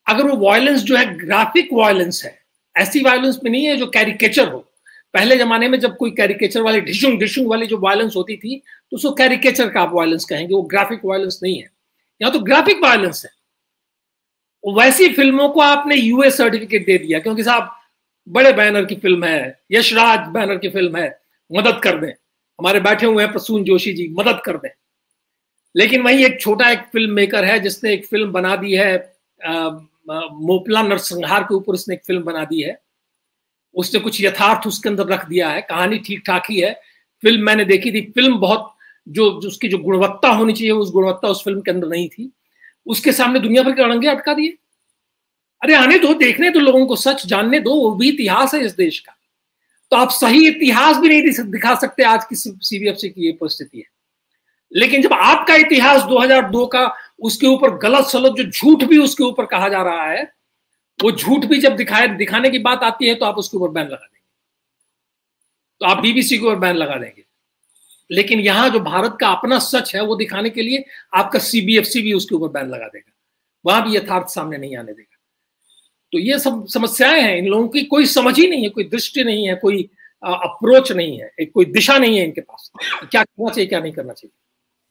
अगर वो वायलेंस जो है ग्राफिक वायलेंस है, ऐसी वायलेंस में नहीं है जो कैरिकेचर हो। पहले जमाने में जब कोई कैरिकेचर वाली ढिशुंग ढिशुंग वाली जो वायलेंस होती थी तो उसको कैरिकेचर का आप वायलेंस कहेंगे, वो ग्राफिक वायलेंस नहीं है। यहाँ तो ग्राफिक वायलेंस है। वैसी फिल्मों को आपने यूए सर्टिफिकेट दे दिया क्योंकि साहब बड़े बैनर की फिल्म है, यशराज बैनर की फिल्म है, मदद कर दें, हमारे बैठे हुए हैं प्रसून जोशी जी, मदद कर दें। लेकिन वही एक छोटा एक फिल्म मेकर है जिसने एक फिल्म बना दी है, आ, मोपला नरसंहार के ऊपर उसने एक फिल्म बना दी है, उसने कुछ यथार्थ उसके अंदर रख दिया है, कहानी ठीक ठाक ही है। फिल्म मैंने देखी थी, फिल्म बहुत जो, जो उसकी जो गुणवत्ता होनी चाहिए उस गुणवत्ता उस फिल्म के अंदर नहीं थी। उसके सामने दुनिया भर के अड़ंगे अटका दिए। अरे आने दो, देखने दो, लोगों को सच जानने दो, वो भी इतिहास है इस देश का। तो आप सही इतिहास भी नहीं दिखा सकते, आज की सीबीएफसी की ये परिस्थिति है। लेकिन जब आपका इतिहास दो हज़ार दो का, उसके ऊपर गलत सलत जो झूठ भी उसके ऊपर कहा जा रहा है, वो झूठ भी जब दिखाए दिखाने की बात आती है तो आप उसके ऊपर बैन लगा देंगे, तो आप बीबीसी के ऊपर बैन लगा देंगे। लेकिन यहां जो भारत का अपना सच है वो दिखाने के लिए आपका सीबीएफसी भी उसके ऊपर बैन लगा देगा, वहां भी यथार्थ सामने नहीं आने देगा। तो ये सब समस्याएं हैं, इन लोगों की कोई समझ ही नहीं है, कोई दृष्टि नहीं है, कोई अप्रोच नहीं है, एक कोई दिशा नहीं है इनके पास, क्या करना चाहिए क्या नहीं करना चाहिए।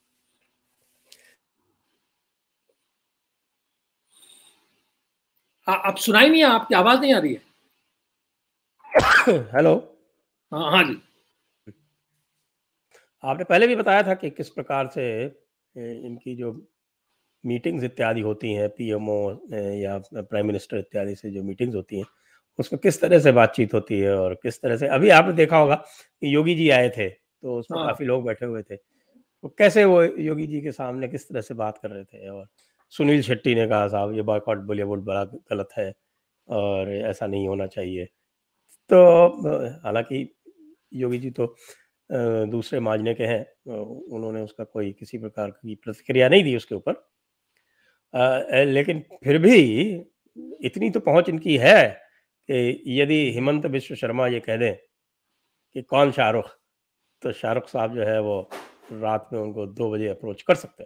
आप सुनाई नहीं है, आपकी आवाज नहीं आ रही है। हेलो। हाँ हाँ जी। आपने पहले भी बताया था कि किस प्रकार से इनकी जो मीटिंग्स इत्यादि होती हैं, पीएमओ या प्राइम मिनिस्टर इत्यादि से जो मीटिंग्स होती हैं उसमें किस तरह से बातचीत होती है, और किस तरह से अभी आपने देखा होगा कि योगी जी आए थे तो उसमें हाँ। काफी लोग बैठे हुए थे, तो कैसे वो योगी जी के सामने किस तरह से बात कर रहे थे। और सुनील शेट्टी ने कहा साहब ये बॉयकॉट बॉलीवुड बड़ा गलत है और ऐसा नहीं होना चाहिए। तो हालांकि योगी जी तो दूसरे माजने के हैं, उन्होंने उसका कोई किसी प्रकार की प्रतिक्रिया नहीं दी उसके ऊपर, लेकिन फिर भी इतनी तो पहुंच इनकी है कि यदि हिमंत बिश्व शर्मा ये कह दें कि कौन शाहरुख, तो शाहरुख साहब जो है वो रात में उनको दो बजे अप्रोच कर सकते हैं।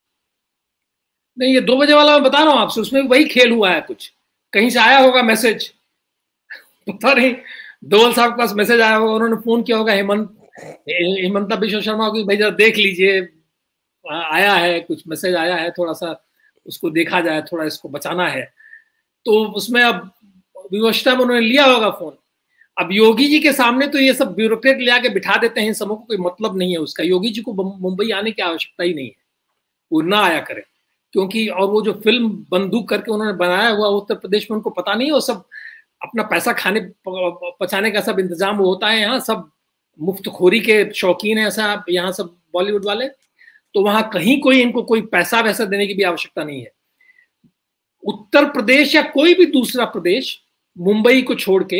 नहीं, ये दो बजे वाला मैं बता रहा हूँ आपसे, उसमें वही खेल हुआ है, कुछ कहीं से आया होगा मैसेज, पता नहीं, डोल साहब के पास मैसेज आया होगा, उन्होंने फोन किया होगा हेमंत हिमंता बिश्व शर्मा को, भाई जरा देख लीजिए आया है, कुछ मैसेज आया है, थोड़ा सा उसको देखा जाए, थोड़ा इसको बचाना है। तो उसमें अब विवशता में उन्होंने लिया होगा फोन। अब योगी जी के सामने तो ये सब ब्यूरोक्रेट ले आके बिठा देते हैं, इन सबों को कोई मतलब नहीं है उसका। योगी जी को मुंबई आने की आवश्यकता ही नहीं है, वो ना आया करे, क्योंकि और वो जो फिल्म बंदूक करके उन्होंने बनाया हुआ उत्तर प्रदेश में, उनको पता नहीं है, वो सब अपना पैसा खाने पचाने का सब इंतजाम होता है, यहाँ सब मुफ्तखोरी के शौकीन है ऐसा यहाँ सब बॉलीवुड वाले, तो वहां कहीं कोई इनको कोई पैसा वैसा देने की भी आवश्यकता नहीं है। उत्तर प्रदेश या कोई भी दूसरा प्रदेश मुंबई को छोड़ के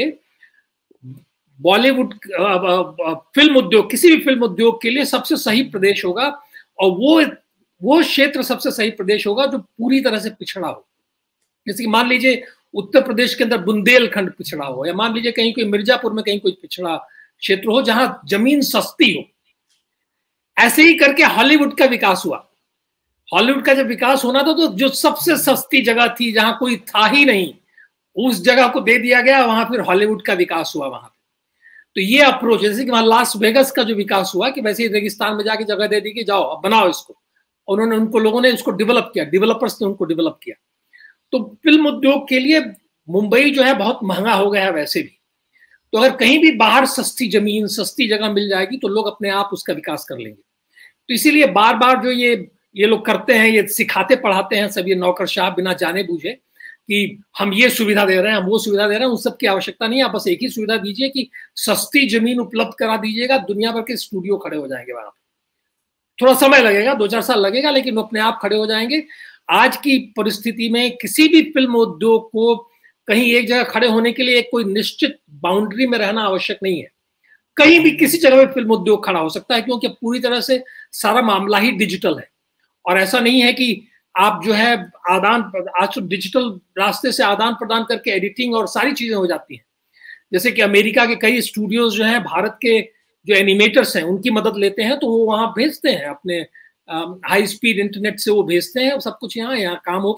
बॉलीवुड फिल्म उद्योग, किसी भी फिल्म उद्योग के लिए सबसे सही प्रदेश होगा, और वो वो क्षेत्र सबसे सही प्रदेश होगा जो पूरी तरह से पिछड़ा हो। जैसे कि मान लीजिए उत्तर प्रदेश के अंदर बुंदेलखंड पिछड़ा हो, या मान लीजिए कहीं कोई मिर्जापुर में कहीं कोई पिछड़ा क्षेत्र हो जहां जमीन सस्ती हो। ऐसे ही करके हॉलीवुड का विकास हुआ। हॉलीवुड का जब विकास होना था तो जो सबसे सस्ती जगह थी जहां कोई था ही नहीं, उस जगह को दे दिया गया, वहां फिर हॉलीवुड का विकास हुआ वहां पे। तो ये अप्रोच, जैसे कि वहां लास वेगस का जो विकास हुआ कि वैसे ही रेगिस्तान में जाके जगह दे दी कि जाओ अब बनाओ इसको, उन्होंने उनको लोगों ने इसको डेवलप किया, डेवलपर्स ने उनको डेवलप किया। तो फिल्म उद्योग के लिए मुंबई जो है बहुत महंगा हो गया है वैसे भी, तो अगर कहीं भी बाहर सस्ती जमीन सस्ती जगह मिल जाएगी तो लोग अपने आप उसका विकास कर लेंगे। तो इसीलिए बार बार जो ये ये लोग करते हैं, ये सिखाते पढ़ाते हैं सब ये नौकरशाह बिना जाने बूझे कि हम ये सुविधा दे रहे हैं, हम वो सुविधा दे रहे हैं, उन सब की आवश्यकता नहीं है। आप बस एक ही सुविधा दीजिए कि सस्ती जमीन उपलब्ध करा दीजिएगा, दुनिया भर के स्टूडियो खड़े हो जाएंगे वहां। थोड़ा समय लगेगा, दो चार साल लगेगा, लेकिन वो अपने आप खड़े हो जाएंगे। आज की परिस्थिति में किसी भी फिल्म उद्योग को कहीं एक जगह खड़े होने के लिए कोई निश्चित बाउंड्री में रहना आवश्यक नहीं है। कहीं भी किसी जगह में फिल्म उद्योग खड़ा हो सकता है, क्योंकि पूरी तरह से सारा मामला ही डिजिटल है। और ऐसा नहीं है कि आप जो है आदान, आज तो डिजिटल रास्ते से आदान प्रदान करके एडिटिंग और सारी चीजें हो जाती हैं। जैसे कि अमेरिका के कई स्टूडियोज जो हैं, भारत के जो एनिमेटर्स हैं उनकी मदद लेते हैं, तो वो वहां भेजते हैं अपने हाई स्पीड इंटरनेट से, वो भेजते हैं सब कुछ यहाँ यहाँ काम होके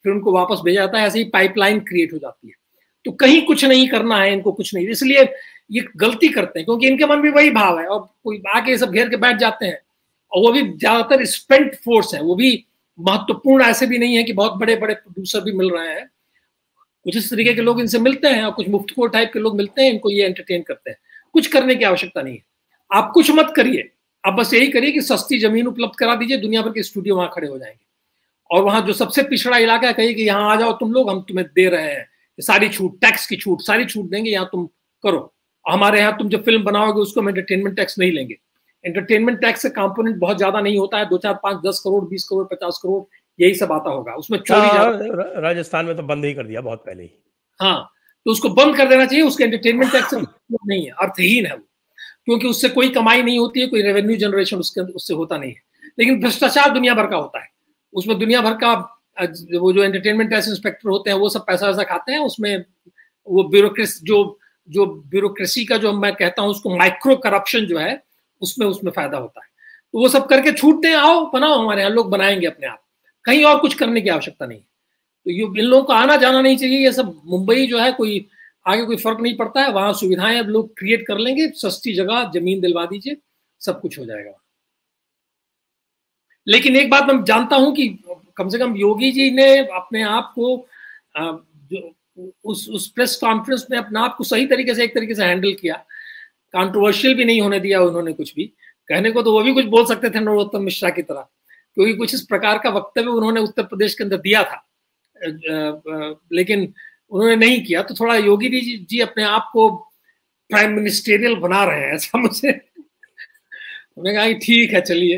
फिर उनको वापस भेजा जाता है, ऐसे ही पाइपलाइन क्रिएट हो जाती है। तो कहीं कुछ नहीं करना है इनको, कुछ नहीं, इसलिए ये गलती करते हैं, क्योंकि इनके मन में वही भाव है, और कोई आके सब घेर के बैठ जाते हैं, और वो भी ज्यादातर स्पेंट फोर्स है, वो भी महत्वपूर्ण ऐसे भी नहीं है कि बहुत बड़े बड़े प्रोड्यूसर भी मिल रहे हैं, कुछ इस तरीके के लोग इनसे मिलते हैं, और कुछ मुफ्तखोर टाइप के लोग मिलते हैं, इनको ये एंटरटेन करते हैं। कुछ करने की आवश्यकता नहीं है, आप कुछ मत करिए, आप बस यही करिए कि सस्ती जमीन उपलब्ध करा दीजिए, दुनिया भर के स्टूडियो वहां खड़े हो जाएंगे, और वहां जो सबसे पिछड़ा इलाका है कहिए कि यहाँ आ जाओ तुम लोग, हम तुम्हें दे रहे हैं सारी छूट, टैक्स की छूट, सारी छूट देंगे, यहाँ तुम करो, हमारे यहाँ तुम जो फिल्म बनाओगे उसको हम एंटरटेनमेंट टैक्स नहीं लेंगे। एंटरटेनमेंट टैक्स का कंपोनेंट बहुत ज्यादा नहीं होता है, दो चार पांच दस करोड़ बीस करोड़ पचास करोड़ यही सब आता होगा, उसमें चोरी ज्यादा। राजस्थान में तो बंद ही कर दिया बहुत पहले ही। हाँ, तो उसको बंद कर देना चाहिए, उसके एंटरटेनमेंट टैक्स नहीं है, अर्थहीन है वो, क्योंकि उससे कोई कमाई नहीं होती है, कोई रेवेन्यू जनरेशन उसके उससे होता नहीं है। लेकिन भ्रष्टाचार दुनिया भर का होता है, उसमें दुनिया भर का वो जो एंटरटेनमेंट टैक्स इंस्पेक्टर होते हैं वो सब पैसा वैसा खाते हैं, उसमें वो ब्यूरोक्रेसी जो जो ब्यूरोक्रेसी का जो मैं कहता हूँ उसको माइक्रो करप्शन जो है, उसमें उसमें फायदा होता है। तो वो सब करके छूट दें, आओ बनाओ, हमारे यहाँ लोग बनाएंगे अपने आप, कहीं और कुछ करने की आवश्यकता नहीं है। तो ये इन लोगों को आना जाना नहीं चाहिए, ये सब मुंबई जो है कोई आगे कोई फर्क नहीं पड़ता है, वहां सुविधाएं अब लोग क्रिएट कर लेंगे, सस्ती जगह जमीन दिलवा दीजिए, सब कुछ हो जाएगा। लेकिन एक बात मैं जानता हूं कि कम से कम योगी जी ने अपने आप को जो उस उस प्रेस कॉन्फ्रेंस में अपने आप को सही तरीके से एक तरीके से हैंडल किया, कंट्रोवर्शियल भी नहीं होने दिया उन्होंने कुछ भी कहने को, तो वो भी कुछ बोल सकते थे नरोत्तम मिश्रा की तरह, क्योंकि कुछ इस प्रकार का वक्तव्य उन्होंने उत्तर प्रदेश के अंदर दिया था, लेकिन उन्होंने नहीं किया। तो थोड़ा योगी जी, जी अपने आप को प्राइम मिनिस्टेरियल बना रहे हैं ऐसा मुझे, उन्होंने कहा कि ठीक है चलिए।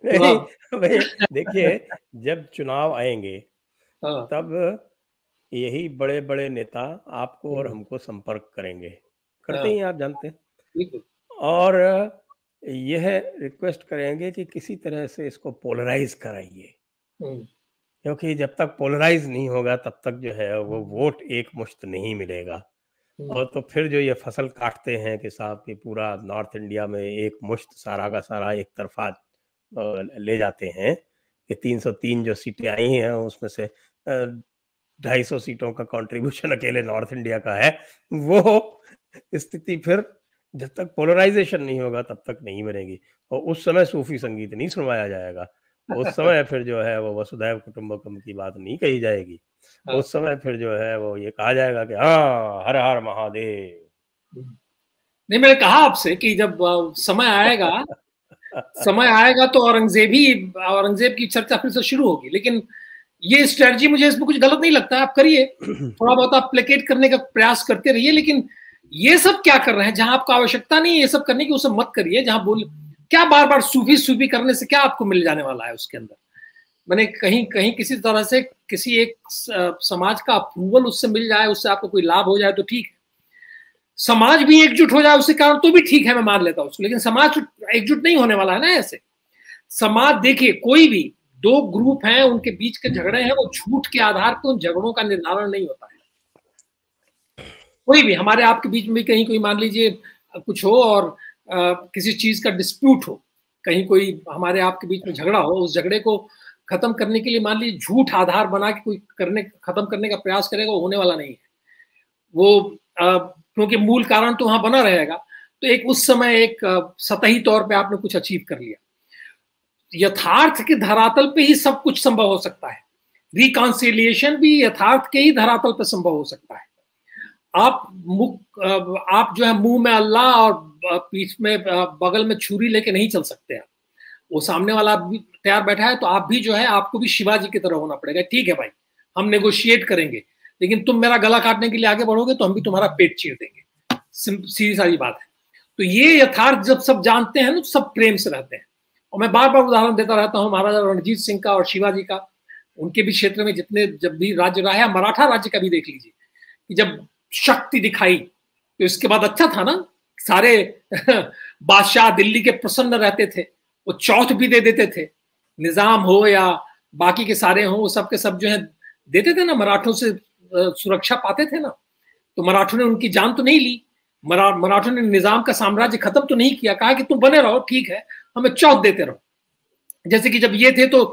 देखिए जब चुनाव आएंगे तब यही बड़े बड़े नेता आपको और हमको संपर्क करेंगे, करते ही आप जानते हैं, और यह रिक्वेस्ट करेंगे कि किसी तरह से इसको पोलराइज कराइए, क्योंकि जब तक पोलराइज नहीं होगा तब तक जो है वो वोट एक मुश्त नहीं मिलेगा। और तो फिर जो ये फसल काटते हैं कि साहब कि पूरा नॉर्थ इंडिया में एक मुश्त सारा का सारा एक तरफा ले जाते हैं कि तीन सौ तीन जो सीटें आई हैं उसमें से ढाई सौ सीटों का कंट्रीब्यूशन अकेले नॉर्थ इंडिया का है, वो स्थिति फिर जब तक पोलराइजेशन नहीं होगा तब तक नहीं बनेगी। और उस समय सूफी संगीत नहीं सुनवाया जाएगा, उस समय फिर जो है वो वसुधैव कुटुंबकम की बात नहीं कही जाएगी, उस समय फिर जो है वो ये कहा जाएगा कि हाँ हर हर महादेव। नहीं, मैंने कहा आपसे कि जब समय आएगा समय आएगा तो औरंगजेब ही औरंगजेब की चर्चा फिर से शुरू होगी, लेकिन ये स्ट्रेटजी मुझे इसमें कुछ गलत नहीं लगता, आप करिए, थोड़ा बहुत आप प्लेकेट करने का प्रयास करते रहिए, लेकिन ये सब क्या कर रहे हैं जहां आपको आवश्यकता नहीं है ये सब करने की, उसे मत करिए। जहां बोल क्या बार बार सूफी सूफी करने से क्या आपको मिल जाने वाला है उसके अंदर, मैंने कहीं कहीं किसी तरह से किसी एक समाज का अप्रूवल उससे मिल जाए, उससे आपको कोई लाभ हो जाए तो ठीक है, समाज भी एकजुट हो जाए उसके कारण तो भी ठीक है, मैं मान लेता हूँ उसको, लेकिन समाज एकजुट नहीं होने वाला है ना ऐसे। समाज देखिए, कोई भी दो ग्रुप हैं उनके बीच के झगड़े हैं, वो झूठ के आधार पर उन झगड़ों का निर्धारण नहीं होता है। कोई भी हमारे आपके बीच में भी कहीं कोई मान लीजिए कुछ हो और आ, किसी चीज का डिस्प्यूट हो, कहीं कोई हमारे आपके बीच में झगड़ा हो, उस झगड़े को खत्म करने के लिए मान लीजिए झूठ आधार बना के कोई करने खत्म करने का प्रयास करेगा, वो होने वाला नहीं है वो, क्योंकि मूल कारण तो वहां बना रहेगा। तो एक उस समय एक सतही तौर पे आपने कुछ अचीव कर लिया, यथार्थ के धरातल पे ही सब कुछ संभव हो सकता है, रिकॉन्सिलिएशन भी यथार्थ के ही धरातल पे संभव हो सकता है। आप मुख आप जो है मुंह में अल्लाह और पीठ में बगल में छुरी लेके नहीं चल सकते आप, वो सामने वाला भी तैयार बैठा है तो आप भी जो है आपको भी शिवाजी की तरह होना पड़ेगा, ठीक है भाई हम नेगोशिएट करेंगे, लेकिन तुम मेरा गला काटने के लिए आगे बढ़ोगे तो हम भी तुम्हारा पेट चीर देंगे, सीधी सारी बात है। तो ये यथार्थ जब सब जानते हैं ना तो सब प्रेम से रहते हैं। और मैं बार बार उदाहरण देता रहता हूँ महाराजा रणजीत सिंह का और शिवाजी का, उनके भी क्षेत्र में जितने जब भी राज्य रहा है, मराठा राज्य का भी देख लीजिए कि जब शक्ति दिखाई तो इसके बाद अच्छा था ना, सारे बादशाह दिल्ली के प्रसन्न रहते थे, वो चौथ भी दे देते थे, निजाम हो या बाकी के सारे हो वो सब के सब जो है देते थे ना, मराठों से सुरक्षा पाते थे ना। तो मराठों ने उनकी जान तो नहीं ली, मरा, मराठों ने निजाम का साम्राज्य खत्म तो नहीं किया, कहा कि तुम बने रहो ठीक है, हमें चौथ देते रहो। जैसे कि जब ये थे तो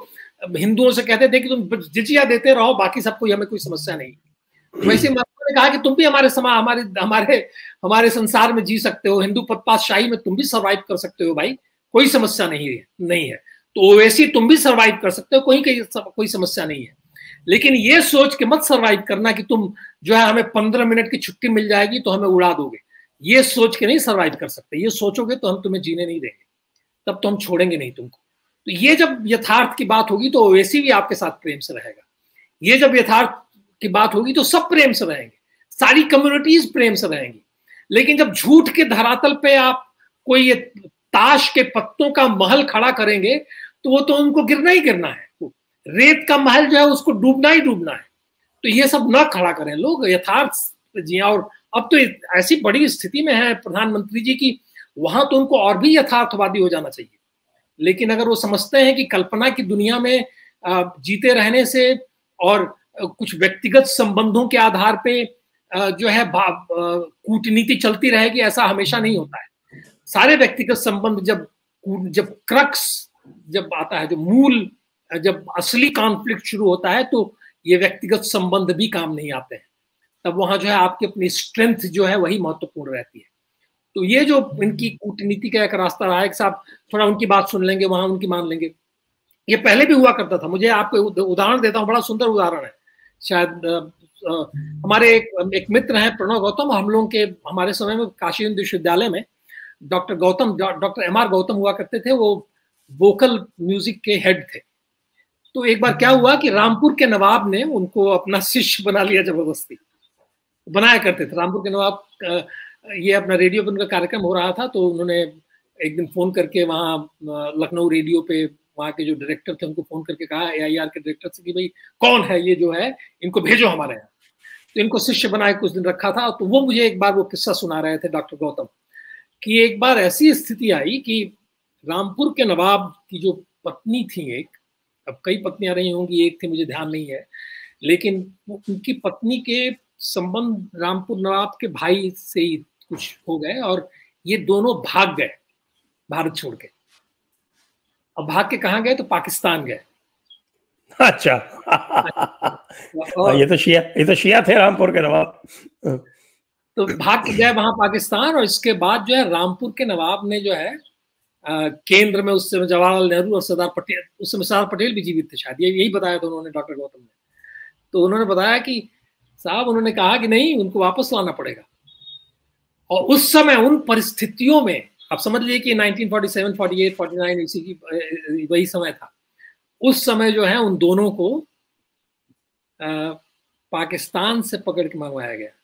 हिंदुओं से कहते थे कि तुम जिजिया देते रहो, बाकी सब कोई, हमें कोई समस्या नहीं। वैसे महात्मा ने कहा कि तुम भी हमारे समा हमारे हमारे हमारे संसार में जी सकते हो, हिंदू पदपातशाही में तुम भी सर्वाइव कर सकते हो भाई, कोई समस्या नहीं है नहीं है। तो ओवैसी तुम भी सर्वाइव कर सकते हो, कोई कोई समस्या नहीं है। लेकिन ये सोच के मत सर्वाइव करना कि तुम जो है हमें पंद्रह मिनट की छुट्टी मिल जाएगी तो हमें उड़ा दोगे, ये सोच के नहीं सर्वाइव कर सकते। ये सोचोगे तो हम तुम्हें जीने नहीं देंगे, तब तो हम छोड़ेंगे नहीं तुमको। तो ये जब यथार्थ की बात होगी तो ओवैसी भी आपके साथ प्रेम से रहेगा। ये जब यथार्थ की बात होगी तो सब प्रेम से रहेंगे, सारी कम्युनिटीज प्रेम से रहेंगी। लेकिन जब झूठ के धरातल पे आप कोई ये ताश के पत्तों का महल खड़ा करेंगे तो वो तो उनको गिरना ही गिरना है, रेत का महल जो है उसको डूबना ही डूबना है। तो ये सब ना खड़ा करें लोग, यथार्थ जी। और अब तो ऐसी बड़ी स्थिति में है प्रधानमंत्री जी की, वहां तो उनको और भी यथार्थवादी हो जाना चाहिए। लेकिन अगर वो समझते हैं कि कल्पना की दुनिया में जीते रहने से और कुछ व्यक्तिगत संबंधों के आधार पे जो है कूटनीति चलती रहेगी, ऐसा हमेशा नहीं होता है। सारे व्यक्तिगत संबंध जब जब क्रक्स जब आता है, जो मूल जब असली कॉन्फ्लिक्ट शुरू होता है, तो ये व्यक्तिगत संबंध भी काम नहीं आते हैं। तब वहां जो है आपकी अपनी स्ट्रेंथ जो है वही महत्वपूर्ण रहती है। तो ये जो इनकी कूटनीति का एक रास्ता रहा है कि साहब थोड़ा उनकी बात सुन लेंगे, वहां उनकी मान लेंगे, ये पहले भी हुआ करता था। मुझे आपको उदाहरण देता हूँ, बड़ा सुंदर उदाहरण है। शायद आ, आ, हमारे एक, एक मित्र हैं प्रणव गौतम, हम लोगों के हमारे समय में काशी हिंदू विश्वविद्यालय में doctor Gautam doctor M R Gautam हुआ करते थे, वो वोकल म्यूजिक के हेड थे। तो एक बार क्या हुआ कि रामपुर के नवाब ने उनको अपना शिष्य बना लिया, जबरदस्ती बनाया करते थे। रामपुर के नवाब, ये अपना रेडियो पर उनका कार्यक्रम हो रहा था, तो उन्होंने एक दिन फोन करके वहाँ लखनऊ रेडियो पे वहाँ के जो डायरेक्टर थे उनको फोन करके कहा, ए आई आर के डायरेक्टर से, कि भाई कौन है ये जो है, इनको भेजो हमारे यहाँ। तो इनको शिष्य बनाए कुछ दिन रखा था। तो वो मुझे एक बार वो किस्सा सुना रहे थे डॉक्टर गौतम, कि एक बार ऐसी स्थिति आई कि रामपुर के नवाब की जो पत्नी थी, एक, अब कई पत्नियां रही होंगी, एक थी मुझे ध्यान नहीं है, लेकिन उनकी पत्नी के संबंध रामपुर नवाब के भाई से ही कुछ हो गए और ये दोनों भाग गए भारत छोड़ के। अब भाग के कहाँ गए? तो पाकिस्तान गए। अच्छा। और ये तो शिया ये तो शिया थे रामपुर के नवाब। तो भाग के गए वहां पाकिस्तान, और इसके बाद जो है रामपुर के नवाब ने जो है आ, केंद्र में उस समय जवाहरलाल नेहरू और सरदार पटेल, उस समय सरदार पटेल भी जीवित थे शायद, यही बताया था उन्होंने, डॉक्टर गौतम ने। तो उन्होंने बताया कि साहब, उन्होंने कहा कि नहीं, उनको वापस लाना पड़ेगा। और उस समय उन परिस्थितियों में आप समझ लीजिए कि nineteen forty seven, forty eight, forty nine इसी की वही समय था। उस समय जो है उन दोनों को आ, पाकिस्तान से पकड़ के मंगवाया गया।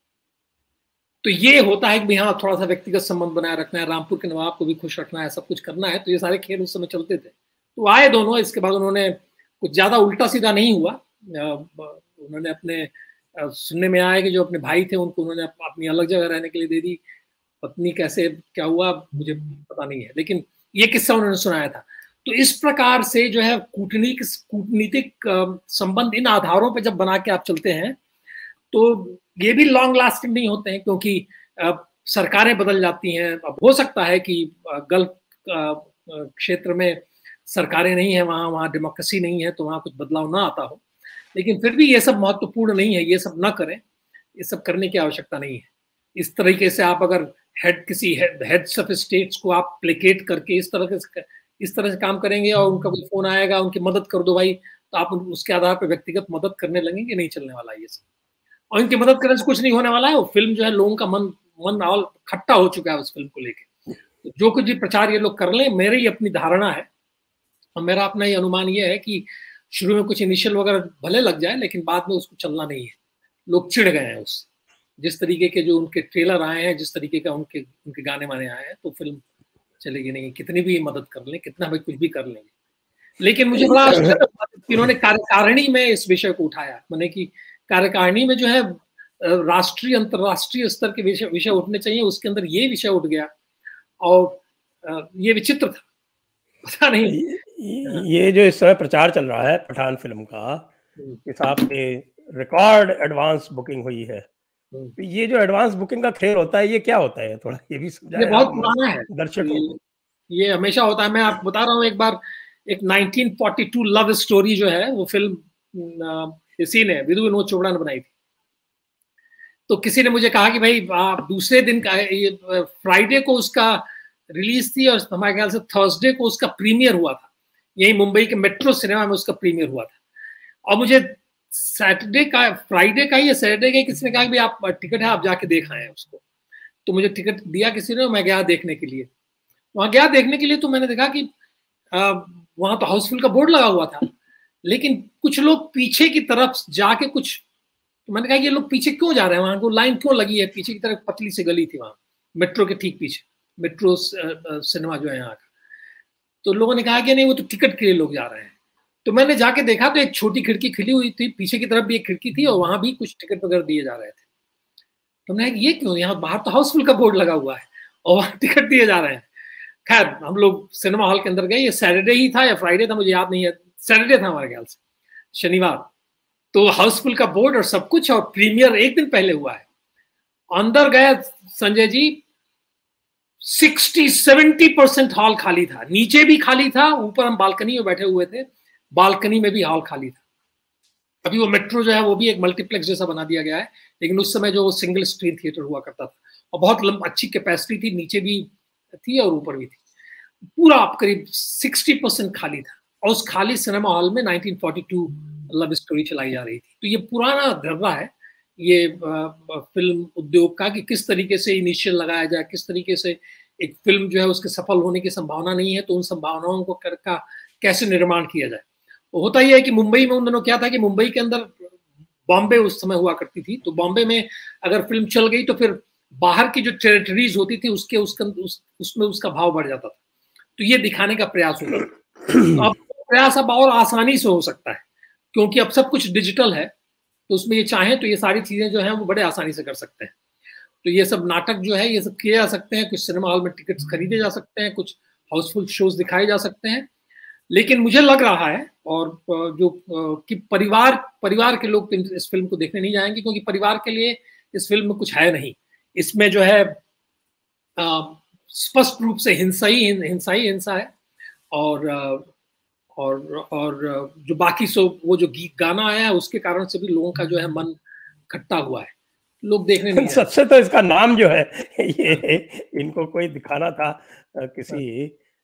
तो ये होता है कि हाँ, थोड़ा सा व्यक्तिगत संबंध बनाए रखना है, रामपुर के नवाब को भी खुश रखना है, सब कुछ करना है। तो ये सारे खेल उस समय चलते थे। तो आए दोनों, इसके बाद उन्होंने कुछ ज्यादा उल्टा सीधा नहीं हुआ। उन्होंने अपने, सुनने में आया कि जो अपने भाई थे उनको उन्होंने अपनी अलग जगह रहने के लिए दे दी। पत्नी कैसे क्या हुआ मुझे पता नहीं है, लेकिन ये किस्सा उन्होंने सुनाया था। तो इस प्रकार से जो है कूटनीतिक कूटनीतिक संबंध इन आधारों पर जब बना के आप चलते हैं तो ये भी लॉन्ग लास्टिंग नहीं होते हैं, क्योंकि सरकारें बदल जाती हैं। अब हो सकता है कि गल्फ क्षेत्र में सरकारें नहीं है, वहाँ वहाँ डेमोक्रेसी नहीं है, तो वहाँ कुछ बदलाव ना आता हो, लेकिन फिर भी ये सब महत्वपूर्ण नहीं है। ये सब ना करें, ये सब करने की आवश्यकता नहीं है। इस तरीके से आप अगर हेड किसी हेड्स ऑफ स्टेट्स को आप प्लेकेट करके इस तरह से इस तरह से काम करेंगे और उनका कोई फोन आएगा, उनकी मदद कर दो भाई, तो आप उसके आधार पर व्यक्तिगत मदद करने लगेंगे, नहीं चलने वाला ये सब। और इनकी मदद करने से कुछ नहीं होने वाला है। वो फिल्म जो है लोगों का मन मन ऑल खट्टा हो चुका है उस फिल्म को लेके। तो जो कुछ भी प्रचार ये लोग कर लें, मेरी अपनी धारणा है और मेरा अपना ही अनुमान ये है कि शुरू में कुछ इनिशियल वगैरह भले लग जाए, लेकिन बाद में उसको चलना नहीं है। लोग चिढ़ गए हैं उससे, जिस तरीके के जो उनके ट्रेलर आए हैं, जिस तरीके का उनके उनके गाने वाने आए हैं, तो फिल्म चलेगी नहीं, कितनी भी मदद कर लें, कितना भी कुछ भी कर लेंगे। लेकिन मुझे बड़ा इन्होंने कार्यकारिणी में इस विषय को उठाया, मैंने कि कार्यकारिणी में जो है राष्ट्रीय अंतरराष्ट्रीय स्तर के विषय विषय उठने चाहिए, उसके अंदर ये विषय उठ गया और ये विचित्र था, पता नहीं। ये जो इस समय प्रचार चल रहा है पठान फिल्म का, हिसाब से रिकॉर्ड एडवांस बुकिंग हुई है, तो ये जो एडवांस बुकिंग का खेल होता है, ये क्या होता है? थोड़ा ये भी समझाएं। ये बहुत पुराना है दर्शकों को। ये हमेशा होता है। मैं आपको बता रहा हूँ, एक बार एक nineteen forty two love story जो है वो फिल्म इसी ने, विधु विनोद चोपड़ा ने बनाई थी। तो किसी ने मुझे कहा कि भाई आप दूसरे दिन का, ये फ्राइडे को उसका रिलीज थी और हमारे ख्याल से थर्सडे को उसका प्रीमियर हुआ था, यही मुंबई के मेट्रो सिनेमा में उसका प्रीमियर हुआ था। और मुझे सैटरडे का, फ्राइडे का या सैटरडे का किसी ने कहा कि भाई आप टिकट है, आप जाके देख आए उसको। तो मुझे टिकट दिया किसी ने, मैं गया देखने के लिए। वहां गया देखने के लिए तो मैंने देखा कि आ, वहां तो हाउसफुल का बोर्ड लगा हुआ था, लेकिन कुछ लोग पीछे की तरफ जाके कुछ, तो मैंने कहा ये लोग पीछे क्यों जा रहे हैं, वहां को लाइन क्यों लगी है पीछे की तरफ, पतली सी गली थी वहां मेट्रो के ठीक पीछे, मेट्रो सिनेमा जो है यहाँ का। तो लोगों ने कहा कि नहीं वो तो टिकट के लिए लोग जा रहे हैं। तो मैंने जाके देखा तो एक छोटी खिड़की खुली हुई थी, पीछे की तरफ भी एक खिड़की थी और वहां भी कुछ टिकट वगैरह दिए जा रहे थे। तो मैंने ये क्यों, यहाँ बाहर तो हाउसफुल का बोर्ड लगा हुआ है और वहां टिकट दिए जा रहे हैं। खैर हम लोग सिनेमा हॉल के अंदर गए, ये सैटरडे ही था या फ्राइडे था मुझे याद नहीं है, सैटरडे था हमारे ख्याल से, शनिवार। तो हाउसफुल का बोर्ड और सब कुछ, और प्रीमियर एक दिन पहले हुआ है। अंदर गए Sanjay ji, sixty seventy percent hall खाली था, नीचे भी खाली था, ऊपर हम बालकनी में बैठे हुए थे, बालकनी में भी हॉल खाली था। अभी वो मेट्रो जो है वो भी एक मल्टीप्लेक्स जैसा बना दिया गया है, लेकिन उस समय जो सिंगल स्क्रीन थिएटर हुआ करता था और बहुत अच्छी कैपेसिटी थी, नीचे भी थी और ऊपर भी थी, पूरा आप करीब सिक्सटी परसेंट खाली था। और उस खाली सिनेमा हॉल में nineteen forty two love story चलाई जा रही थी। तो ये पुराना धर्रा है ये फिल्म उद्योग का, कि किस तरीके से इनिशियल लगाया जाए, किस तरीके से एक फिल्म जो है उसके सफल होने की संभावना नहीं है तो उन संभावनाओं को कर का कैसे निर्माण किया जाए। तो होता यह है कि मुंबई में उन दिनों क्या था कि मुंबई के अंदर, बॉम्बे उस समय हुआ करती थी, तो बॉम्बे में अगर फिल्म चल गई तो फिर बाहर की जो टेरिटरीज होती थी उसके उसका उस, उसमें उसका भाव बढ़ जाता था। तो ये दिखाने का प्रयास होता था। अब प्रयास अब और आसानी से हो सकता है क्योंकि अब सब कुछ डिजिटल है, तो उसमें ये चाहें तो ये सारी चीजें जो हैं वो बड़े आसानी से कर सकते हैं। तो ये सब नाटक जो है ये सब किए जा सकते हैं, कुछ सिनेमा हॉल में टिकट्स खरीदे जा सकते हैं, कुछ हाउसफुल शोज दिखाए जा सकते हैं। लेकिन मुझे लग रहा है और जो कि परिवार परिवार के लोग इस फिल्म को देखने नहीं जाएंगे, क्योंकि परिवार के लिए इस फिल्म में कुछ है नहीं। इसमें जो है स्पष्ट रूप से हिंसा ही हिंसा ही हिंसा है, और और और जो बाकी सो वो जो गीत गाना आया है उसके कारण से भी लोगों का जो है मन खट्टा हुआ है, लोग देखने नहीं। सबसे तो इसका नाम जो है ये इनको कोई दिखाना था किसी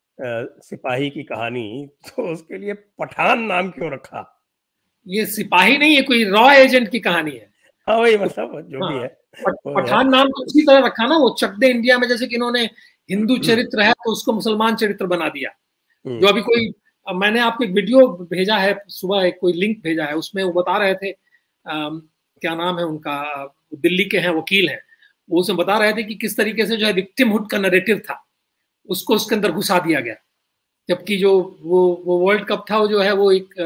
सिपाही की कहानी, तो उसके लिए पठान नाम क्यों रखा? ये सिपाही नहीं है, कोई रॉ एजेंट की कहानी है। हाँ वही मतलब जो हाँ, भी है पठान नाम तो उसी तरह रखा ना, वो चक दे इंडिया में जैसे कि इन्होंने हिंदू चरित्र है तो उसको मुसलमान चरित्र बना दिया। जो अभी कोई, मैंने आपको एक वीडियो भेजा है सुबह, एक कोई लिंक भेजा है, उसमें वो बता रहे थे आ, क्या नाम है उनका, दिल्ली के हैं, वकील हैं, वो उसमें बता रहे थे कि किस तरीके से जो है विक्टिमहुड का नैरेटिव था उसको उसके अंदर घुसा दिया गया, जबकि जो वो वो वर्ल्ड कप था वो जो है वो एक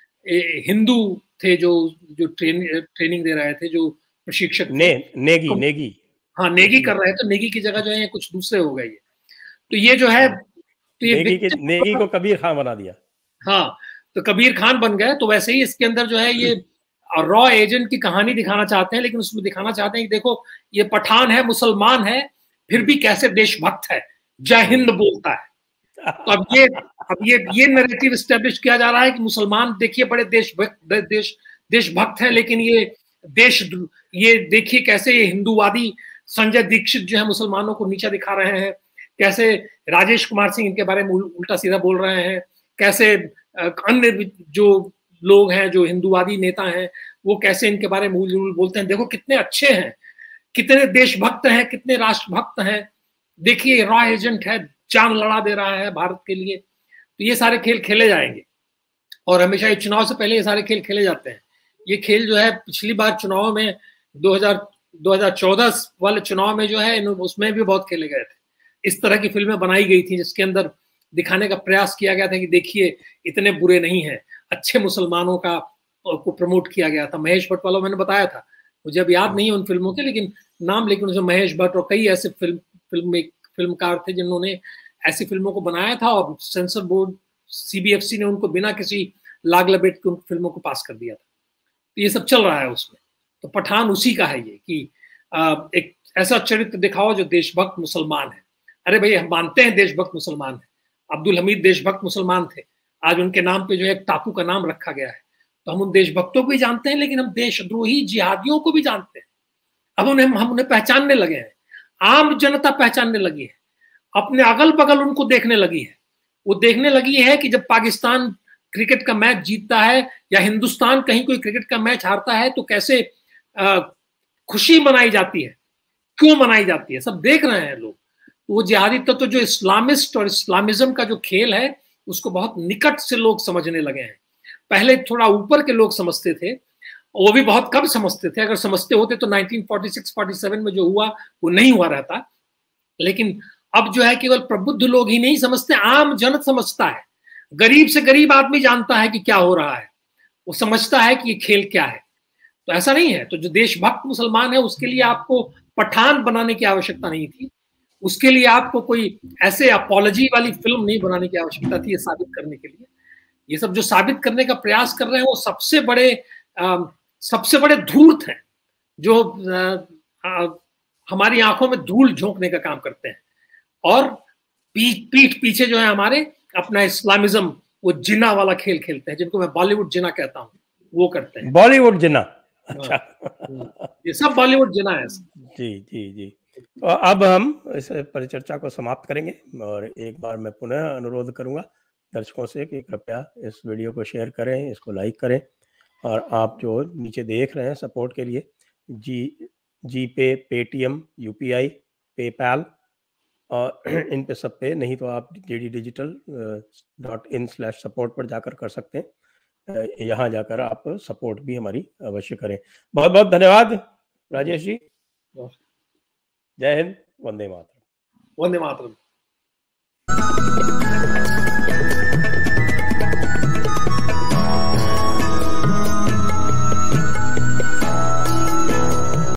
हिंदू थे जो जो ट्रेन ट्रेनिंग दे रहे थे, जो प्रशिक्षक ने, नेगी नेगी हाँ नेगी कर रहे थे, नेगी की जगह जो है कुछ दूसरे हो गए। तो ये जो है तो ये नेगी, के, नेगी को कबीर खान बना दिया। हाँ तो कबीर खान बन गए। तो वैसे ही इसके अंदर जो है ये रॉ एजेंट की कहानी दिखाना चाहते हैं, लेकिन उसमें दिखाना चाहते हैं कि देखो ये पठान है, मुसलमान है, फिर भी कैसे देशभक्त है, जय हिंद बोलता है। तो अब ये अब ये ये नैरेटिव एस्टेब्लिश किया जा रहा है कि मुसलमान देखिए बड़े देशभक्त देश देशभक्त हैं, लेकिन ये देश ये देखिए कैसे ये हिंदूवादी संजय दीक्षित जो है मुसलमानों को नीचा दिखा रहे हैं, कैसे राजेश कुमार सिंह इनके बारे में उल्टा सीधा बोल रहे हैं, कैसे अन्य जो लोग हैं जो हिंदूवादी नेता हैं वो कैसे इनके बारे में उल्टा बोलते हैं। देखो कितने अच्छे हैं, कितने देशभक्त हैं, कितने राष्ट्रभक्त हैं, देखिए रॉ एजेंट है, जान लड़ा दे रहा है भारत के लिए। तो ये सारे खेल खेले जाएंगे और हमेशा ये चुनाव से पहले ये सारे खेल खेले जाते हैं। ये खेल जो है पिछली बार चुनाव में दो हज़ार चौदह वाले चुनाव में जो है उसमें भी बहुत खेले गए थे। इस तरह की फिल्में बनाई गई थी जिसके अंदर दिखाने का प्रयास किया गया था कि देखिए इतने बुरे नहीं हैं, अच्छे मुसलमानों का को प्रमोट किया गया था। महेश भट्ट वालों मैंने बताया था, मुझे अब याद नहीं है उन फिल्मों के लेकिन नाम, लेकिन उसमें महेश भट्ट और कई ऐसे फिल्म फिल्म फिल्मकार थे जिन्होंने ऐसी फिल्मों को बनाया था और सेंसर बोर्ड सीबीएफसी ने उनको बिना किसी लाग लपेट के उन फिल्मों को पास कर दिया था। तो ये सब चल रहा है उसमें। तो पठान उसी का है ये कि एक ऐसा चरित्र दिखाओ जो देशभक्त मुसलमान है। अरे भाई हम मानते हैं देशभक्त मुसलमान है, अब्दुल हमीद देशभक्त मुसलमान थे, आज उनके नाम पे जो है एक टापू का नाम रखा गया है। तो हम उन देशभक्तों को भी जानते हैं, लेकिन हम देशद्रोही जिहादियों को भी जानते हैं। अब उन्हें हम उन्हें पहचानने लगे हैं, आम जनता पहचानने लगी है, अपने अगल बगल उनको देखने लगी है। वो देखने लगी है कि जब पाकिस्तान क्रिकेट का मैच जीतता है या हिंदुस्तान कहीं कोई क्रिकेट का मैच हारता है तो कैसे आ, खुशी मनाई जाती है, क्यों मनाई जाती है, सब देख रहे हैं लोग। वो जिहादी तत्व तो जो इस्लामिस्ट और इस्लामिज्म का जो खेल है उसको बहुत निकट से लोग समझने लगे हैं। पहले थोड़ा ऊपर के लोग समझते थे, वो भी बहुत कम समझते थे। अगर समझते होते तो nineteen forty six forty seven में जो हुआ वो नहीं हुआ रहता। लेकिन अब जो है केवल प्रबुद्ध लोग ही नहीं समझते, आम जन समझता है। गरीब से गरीब आदमी जानता है कि क्या हो रहा है, वो समझता है कि ये खेल क्या है। तो ऐसा नहीं है। तो जो देशभक्त मुसलमान है उसके लिए आपको पठान बनाने की आवश्यकता नहीं थी, उसके लिए आपको कोई ऐसे अपॉलॉजी वाली फिल्म नहीं बनाने की आवश्यकता थी ये साबित करने के लिए। ये सब जो साबित करने का प्रयास कर रहे हैं वो सबसे बड़े आ, सबसे बड़े धूर्त हैं, जो आ, आ, हमारी आंखों में धूल झोंकने का काम करते हैं और पीठ पीठ पीछे जो है हमारे अपना इस्लामिज्म वो जिना वाला खेल खेलते हैं, जिनको मैं बॉलीवुड जिना कहता हूँ, वो करते हैं। बॉलीवुड जिना, अच्छा। ये सब बॉलीवुड जिना है। जी जी जी। तो अब हम इस परिचर्चा को समाप्त करेंगे और एक बार मैं पुनः अनुरोध करूंगा दर्शकों से कि कृपया इस वीडियो को शेयर करें, इसको लाइक करें, और आप जो नीचे देख रहे हैं सपोर्ट के लिए जी जी पे, पेटीएम, यूपीआई, पेपैल और इन पे सब पे, नहीं तो आप D D digital dot in slash support पर जाकर कर सकते हैं। यहाँ जाकर आप सपोर्ट भी हमारी अवश्य करें। बहुत बहुत धन्यवाद राजेश जी। जय हिंद, वंदे मातरम। वंदे मातरम।